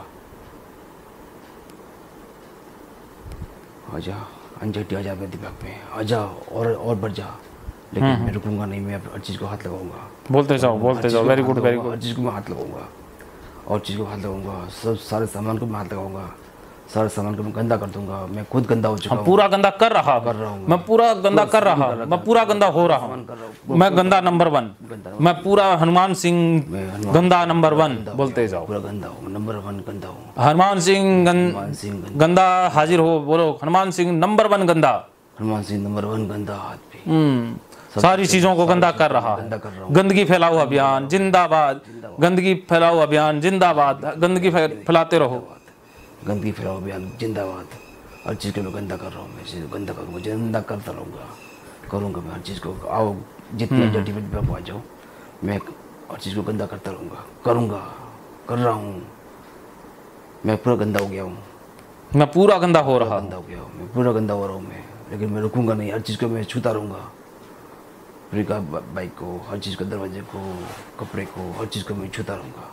आजा एंजाइटी आजा मेरे दिमाग में आजा, और और बढ़ जा, लेकिन मैं रुकूंगा नहीं, मैं हर चीज़ को हाथ लगाऊंगा, बोलते जाओ बोलते जाओ, वेरी गुड वेरी गुड। हर चीज़ को मैं हाथ लगाऊंगा, और चीज़ को हाथ लगाऊंगा, सब सारे सामान को मैं हाथ लगाऊंगा, सारे सामान को मैं गंदा कर दूंगा, मैं खुद गंदा हो चुका हूँ, पूरा गंदा कर रहा कर रहा हूँ मैं पूरा गंदा कर रहा हूँ, मैं पूरा गंदा हो रहा हूँ, मैं गंदा नंबर वन, मैं पूरा हनुमान सिंह गंदा नंबर वन, बोलते जाओ, पूरा गंदा हूँ, नंबर वन गंदा हूँ, हनुमान सिंह हनुमान सिंह गंदा, गंदा हाजिर हो, बोलो हनुमान सिंह नंबर वन गंदा, हनुमान सिंह नंबर वन गंदा हाथ पे, हम्म सारी चीजों को गंदा कर रहा है, गंदगी फैलाओ अभियान जिंदाबाद, गंदगी फैलाओ अभियान जिंदाबाद, गंदगी फैलाते रहो, गंदगी फैलाओ अभियान जिंदाबाद, हर चीज़ को मैं गंदा कर रहा हूँ, मैं चीज़ गंदा करूँगा, गंदा करता रहूँगा, करूँगा मैं हर चीज़ को, आओ जितनी जटी पे आ जाओ, मैं हर चीज़ को गंदा करता रहूँगा, करूँगा, कर रहा हूँ, मैं पूरा गंदा हो गया हूँ, मैं पूरा गंदा हो रहा गंदा हो गया हूँ, मैं पूरा गंदा हो रहा हूँ मैं, लेकिन मैं रुकूंगा नहीं, हर चीज़ को मैं छूता रहूँगा, पूरी का बाइक को, हर चीज़ को, दरवाजे को, कपड़े को, हर चीज़ को मैं छूता रहूँगा,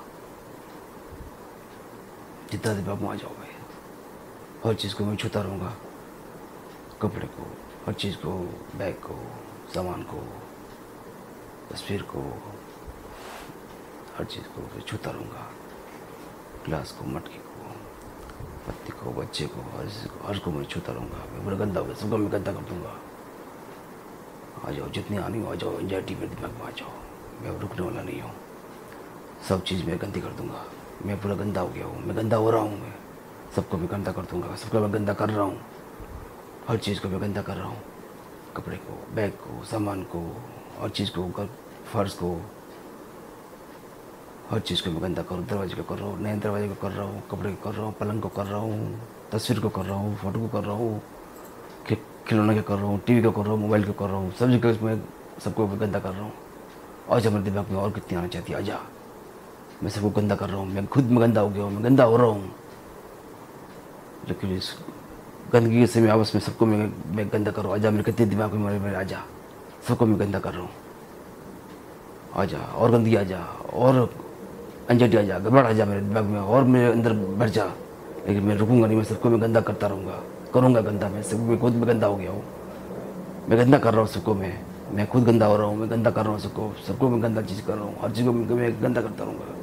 जितना दिमाग में आ जाओ मैं, हर चीज़ को मैं छूता रहूँगा, कपड़े को, हर चीज़ को, बैग को, सामान को, तस्वीर को, हर चीज़ को मैं छूता रहूँगा, गिलास को, मटके को, पत्ती को, बच्चे को, हर चीज़ को, हर को मैं छूता रहूँगा, मैं बड़ा गंदा हो गया, सबको मैं गंदा कर दूँगा। आ जाओ जितनी आनी हो आ जाओ, एंजाइटी मेरे दिमाग में आ जाओ, मैं रुकने वाला नहीं हूँ, सब चीज़ मैं गंदी कर दूँगा, मैं पूरा गंदा हो गया हूँ, मैं गंदा हो रहा हूँ, मैं सबको मैं गंदा कर दूँगा, सबको मैं गंदा कर रहा हूँ, हर चीज़ को मैं गंदा कर रहा हूँ, कपड़े को, बैग को, सामान को, हर चीज़ को, फर्श को, हर चीज़ को मैं गंदा करूँ, दरवाजे को कर रहा हूँ, नए दरवाजे को कर रहा हूँ, कपड़े को कर रहा हूँ, पलंग को कर रहा हूँ, तस्वीर को कर रहा हूँ, फोटो को कर रहा हूँ, खिलौने को कर रहा हूँ, टीवी को कर रहा हूँ, मोबाइल को कर रहा हूँ, सब जगह मैं सबको मैं गंदा कर रहा हूँ। आजा मेरे दिमाग में और कितनी आना चाहती है, आजा, मैं सबको गंदा कर रहा हूँ, मैं खुद में गंदा हो गया हूँ, मैं गंदा हो रहा हूँ, लेकिन इस गंदगी से मैं आपस में सबको मैं मैं गंदा कर रहा हूँ। आजा मेरे कितने दिमाग में मेरे मेरे आजा, सबको मैं गंदा कर रहा हूँ, आजा, और गंदगी आजा, और एंजाइटी आजा, घबराहट आजा मेरे दिमाग में, और मेरे अंदर बढ़ जा, लेकिन मैं रुकूंगा नहीं, मैं सबको मैं गंदा करता रहूँगा, करूँगा गंदा, मैं सब मैं खुद में गंदा हो गया हूँ, मैं गंदा कर रहा हूँ सबको, मैं मैं खुद गंदा हो रहा हूँ, मैं गंदा कर रहा हूँ सबको, सबको मैं गंदा चीज़ कर रहा हूँ, हर चीज़ को मैं गंदा करता रहूँगा।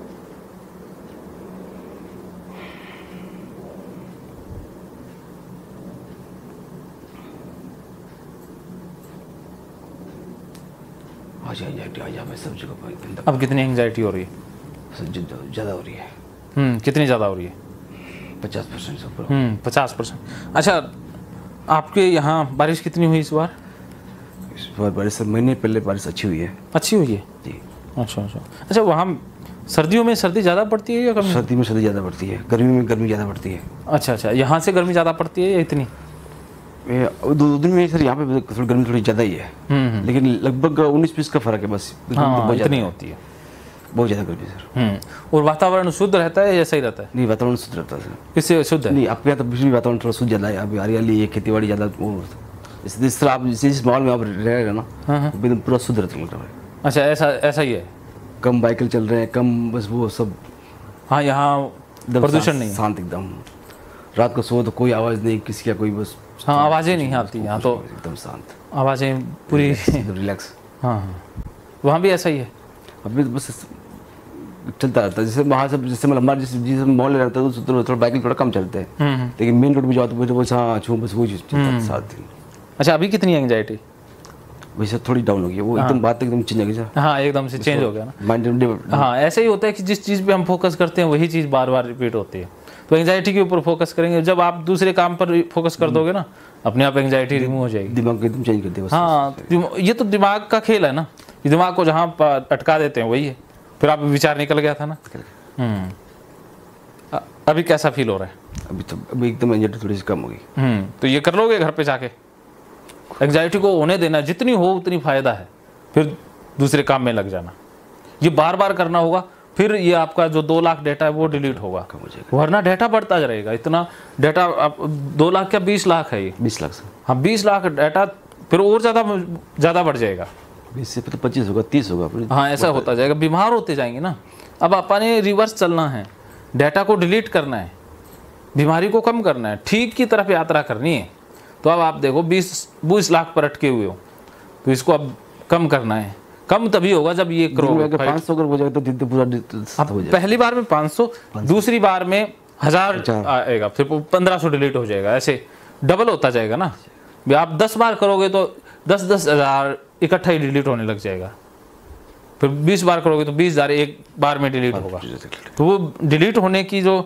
आजा एंजाइटी आजा, मैं सब जगह पर गंदा। अब कितनी एंजाइटी हो रही है? ज़्यादा हो रही है। हम्म कितनी ज़्यादा हो रही है? पचास परसेंट से ऊपर। हम्म पचास परसेंट। अच्छा, आपके यहाँ बारिश कितनी हुई इस बार? इस बार बारिश से महीने पहले बारिश अच्छी हुई है अच्छी हुई है जी। अच्छा अच्छा अच्छा। वहाँ सर्दियों में सर्दी ज़्यादा पड़ती है या कम? सर्दी में सर्दी ज़्यादा पड़ती है, गर्मी में गर्मी ज़्यादा पड़ती है। अच्छा अच्छा, यहाँ से गर्मी ज़्यादा पड़ती है या इतनी? ये दो दिन में सर यहाँ पे थोड़ी गर्मी थोड़ी ज़्यादा ही है, हम्म लेकिन लगभग उन्नीस बीस का फर्क है बस। हाँ, बहुत इतनी ज़्यादा होती है। बहुत ज़्यादा गर्मी सर। हम्म और वातावरण शुद्ध रहता है या सही रहता है? नहीं, वातावरण शुद्ध रहता है सर। इससे शुद्ध है? नहीं, आपके यहाँ तो बिजली वातावरण थोड़ा शुद्ध ज़्यादा है, अभी हरियाली है, खेती बाड़ी ज़्यादा वो इस इस तरह आप जिस जिस माहौल में आप रहेगा ना, हाँ हाँ। एकदम पूरा शुद्ध रहता है। अच्छा, ऐसा ऐसा ही है? कम बाइकल चल रहे हैं, कम बस वो सब हाँ, यहाँ एकदम प्रदूषण शांत- नहीं है। शांत एकदम। रात को सो तो कोई आवाज़ नहीं किसी का, कोई बस हाँ, आवाज़ें नहीं आती यहाँ तो, एकदम शांत, आवाज़ें पूरी रिलैक्स। हाँ हाँ, वहाँ भी ऐसा ही है? अभी तो बस चलता रहता है, जैसे वहाँ से जैसे मतलब हमारे जिस जिस मॉल में रहता है तो थोड़ा थोड़ा बाइकिंग थोड़ा कम चलते हैं, हम्म लेकिन मेन रोड पे जाओ तो बस हाँ छू बस वही चलता है साथ दिन। अच्छा, अभी कितनी एंग्जाइटी? वैसे थोड़ी डाउन हो गई है वो, एकदम बात एकदम चेंज हो गई सर, हाँ, एकदम से चेंज हो गया ना। माइंड। हाँ, ऐसे ही होता है कि जिस चीज़ पे हम फोकस करते हैं वही चीज़ बार बार रिपीट होती है। तो एंग्जाइटी के ऊपर फोकस करेंगे, जब आप दूसरे काम पर फोकस कर दोगे ना, अपने आप एंग्जाइटी रिमूव हो जाएगी। दिमाग को एकदम चेंज कर दिया बस। हाँ, दिम- ये तो दिमाग का खेल है ना, ये दिमाग को जहाँ प- अटका देते हैं वही है। फिर आप विचार निकल गया था ना। हम्म अ- अभी कैसा फील हो रहा है? अभी तो अभी एकदम एंजाइटी थोड़ी सी कम हो गई। हम्म तो ये कर लोगे घर पे जाके? एंग्जाइटी को होने देना, जितनी हो उतनी फायदा है, फिर दूसरे काम में लग जाना। ये बार बार करना होगा, फिर ये आपका जो दो लाख डाटा है वो डिलीट होगा, कम हो जाएगा। वरना डाटा बढ़ता रहेगा। इतना डाटा आप दो लाख क्या बीस लाख है ये? बीस लाख से हाँ, बीस लाख डाटा फिर और ज़्यादा ज़्यादा बढ़ जाएगा। बीस से तो पच्चीस होगा, तीस होगा फिर। हाँ, ऐसा होता जाएगा, बीमार होते जाएंगे ना। अब अपने रिवर्स चलना है, डाटा को डिलीट करना है, बीमारी को कम करना है, ठीक की तरफ यात्रा करनी है। तो अब आप देखो बीस बीस लाख पर अटके हुए हो, तो इसको अब कम करना है। कम तभी होगा जब ये करोगे। पाँच सौ अगर हो जाएगा तो दिन तो पूरा अब हो जाएगा। पहली बार में पाँच सौ, दूसरी बार में हजार आएगा, फिर पंद्रह सौ डिलीट हो जाएगा, ऐसे डबल होता जाएगा ना। भी आप दस बार करोगे तो दस दस हजार इकट्ठा ही डिलीट होने लग जाएगा। फिर बीस बार करोगे तो बीस हजार एक बार में डिलीट होगा। तो वो डिलीट होने की जो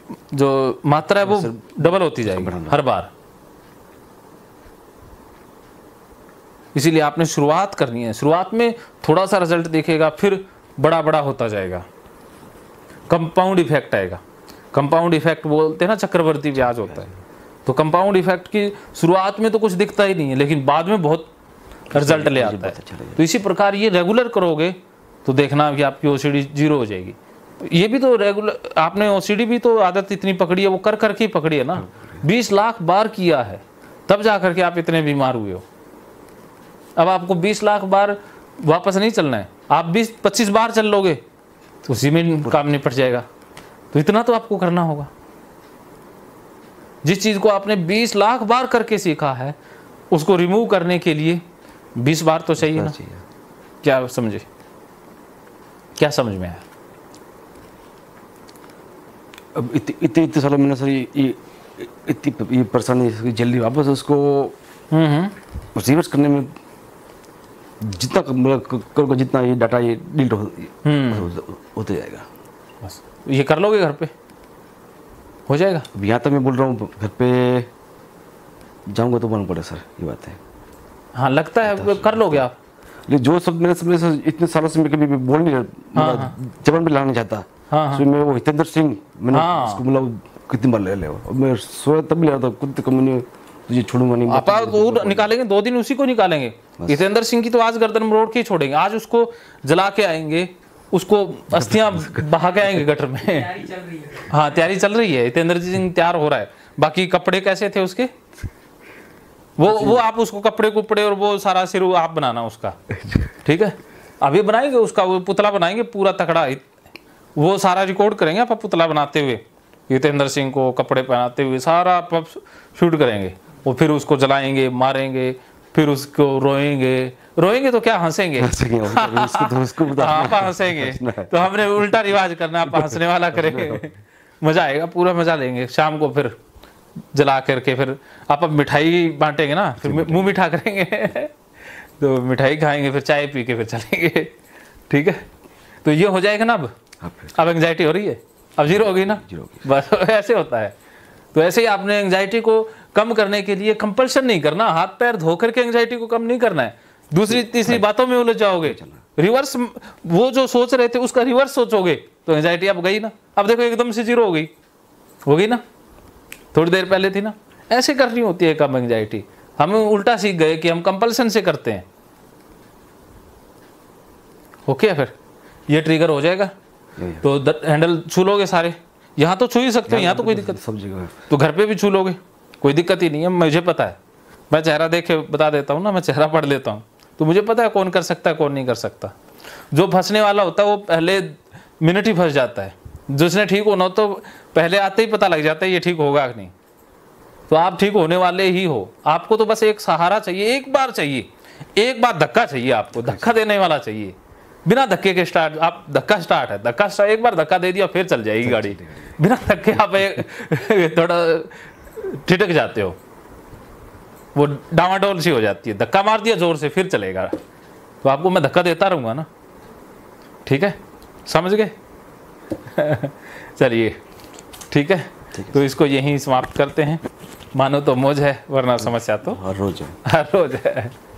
जो मात्रा है वो डबल होती जाएगी हर बार। इसीलिए आपने शुरुआत करनी है। शुरुआत में थोड़ा सा रिजल्ट दिखेगा, फिर बड़ा बड़ा होता जाएगा, कंपाउंड इफेक्ट आएगा। कंपाउंड इफेक्ट बोलते हैं ना, चक्रवर्ती ब्याज होता है। तो कंपाउंड इफेक्ट की शुरुआत में तो कुछ दिखता ही नहीं है, लेकिन बाद में बहुत रिजल्ट ले आता है। तो इसी प्रकार ये रेगुलर करोगे तो देखना कि आपकी ओसीडी जीरो हो जाएगी। ये भी तो रेगुलर, आपने ओसीडी भी तो आदत इतनी पकड़ी है, वो कर करके पकड़ी है ना। बीस लाख बार किया है, तब जा करके आप इतने बीमार हुए हो। अब आपको बीस लाख बार वापस नहीं चलना है, आप बीस पच्चीस बार चल लोगे तो उसी में काम निपट जाएगा। तो इतना तो आपको करना होगा। जिस चीज़ को आपने बीस लाख बार करके सीखा है, उसको रिमूव करने के लिए बीस बार तो चाहिए ना। क्या समझे? क्या समझ में आया? अब इतने इतने इतने सालों में सर ये इतनी ये परेशानी जल्दी वापस उसको रिवर्स करने में जितना करोगे, जितना ये डाटा ये डिलीट होते जाएगा। बस ये कर लोगे घर पे, हो जाएगा। अब यहाँ तक मैं बोल रहा हूँ, घर पे जाऊँगा तो मालूम पड़ेगा सर, ये बात है। हाँ, लगता है कर लोगे आप। लेकिन जो सब मेरे से इतने सालों से मैं कभी भी बोल नहीं रहा, जबरन भी लाना चाहता। हाँ हाँ। उसमें मैं वो हितेंद्र सिंह, मैंने हाँ। उसको मतलब कितनी बार ले ले और मैं सोया तब भी ले रहा था, कुछ कम नहीं, तुझे छोड़ूंगा नहीं। आप वो निकालेंगे, दो दिन उसी को निकालेंगे। हितेंद्र सिंह की तो आज गर्दन मरोड़ के ही छोड़ेंगे, आज उसको जला के आएंगे, उसको अस्थियां बहा के आएंगे गटर में। तैयारी चल रही है। हाँ, तैयारी चल रही है, हितेंद्र सिंह तैयार हो रहा है। बाकी कपड़े कैसे थे उसके, वो वो आप उसको कपड़े कुपड़े और वो सारा सिर आप बनाना उसका, ठीक है। अभी बनाएंगे उसका, वो पुतला बनाएंगे पूरा तकड़ा, वो सारा रिकॉर्ड करेंगे आप पुतला बनाते हुए, हितेंद्र सिंह को कपड़े पहनाते हुए सारा आप शूट करेंगे। वो फिर उसको जलाएंगे, मारेंगे, फिर उसको रोएंगे। रोएंगे तो क्या, हंसेंगे। आप हंसेंगे तो हमने उल्टा रिवाज करना, आप हंसने वाला करेंगे। मजा आएगा, पूरा मजा लेंगे। शाम को फिर जला करके फिर आप अब मिठाई बांटेंगे ना, फिर मुंह मीठा करेंगे। तो मिठाई खाएंगे, फिर चाय पी के फिर चलेंगे, ठीक है। तो ये हो जाएगा ना। अब अब एंग्जाइटी हो रही है, अब जीरो हो गई ना, बस ऐसे होता है। तो ऐसे ही आपने एंजाइटी को कम करने के लिए कंपल्शन नहीं करना, हाथ पैर धो करके एंजाइटी को कम नहीं करना है, दूसरी तीसरी बातों में उलझ जाओगे, रिवर्स वो जो सोच रहे थे उसका रिवर्स सोचोगे तो एंजाइटी अब गई ना। अब देखो एकदम से जीरो हो गई, हो गई ना, थोड़ी देर पहले थी ना। ऐसे करनी होती है कम एंजाइटी। हम उल्टा सीख गए कि हम कंपल्सन से करते हैं। ओके, फिर ये ट्रिगर हो जाएगा तो हैंडल छू लोगे सारे, यहाँ तो छू ही सकते हो, यहाँ तो कोई दिक्कत, सब जगह तो घर पे भी छू लोगे, कोई दिक्कत ही नहीं है। मुझे पता है, मैं चेहरा देख के बता देता हूँ ना, मैं चेहरा पढ़ लेता हूँ, तो मुझे पता है कौन कर सकता है कौन नहीं कर सकता। जो फंसने वाला होता है वो पहले मिनट ही फंस जाता है, जिसने ठीक होना हो तो पहले आते ही पता लग जाता है ये ठीक होगा कि नहीं। तो आप ठीक होने वाले ही हो, आपको तो बस एक सहारा चाहिए, एक बार चाहिए, एक बार धक्का चाहिए, आपको धक्का देने वाला चाहिए। बिना धक्के के स्टार्ट, आप धक्का स्टार्ट है, धक्का स्टार्ट, एक बार धक्का दे दिया फिर चल जाएगी गाड़ी। बिना धक्के आप एक थोड़ा ठिठक जाते हो, वो डामाडोल सी हो जाती है। धक्का मार दिया जोर से फिर चलेगा, तो आपको मैं धक्का देता रहूंगा ना, ठीक है, समझ गए? चलिए ठीक है, तो इसको यहीं समाप्त करते हैं। मानो तो मौज है वरना समस्या तो हर रोज है। हर रोज है।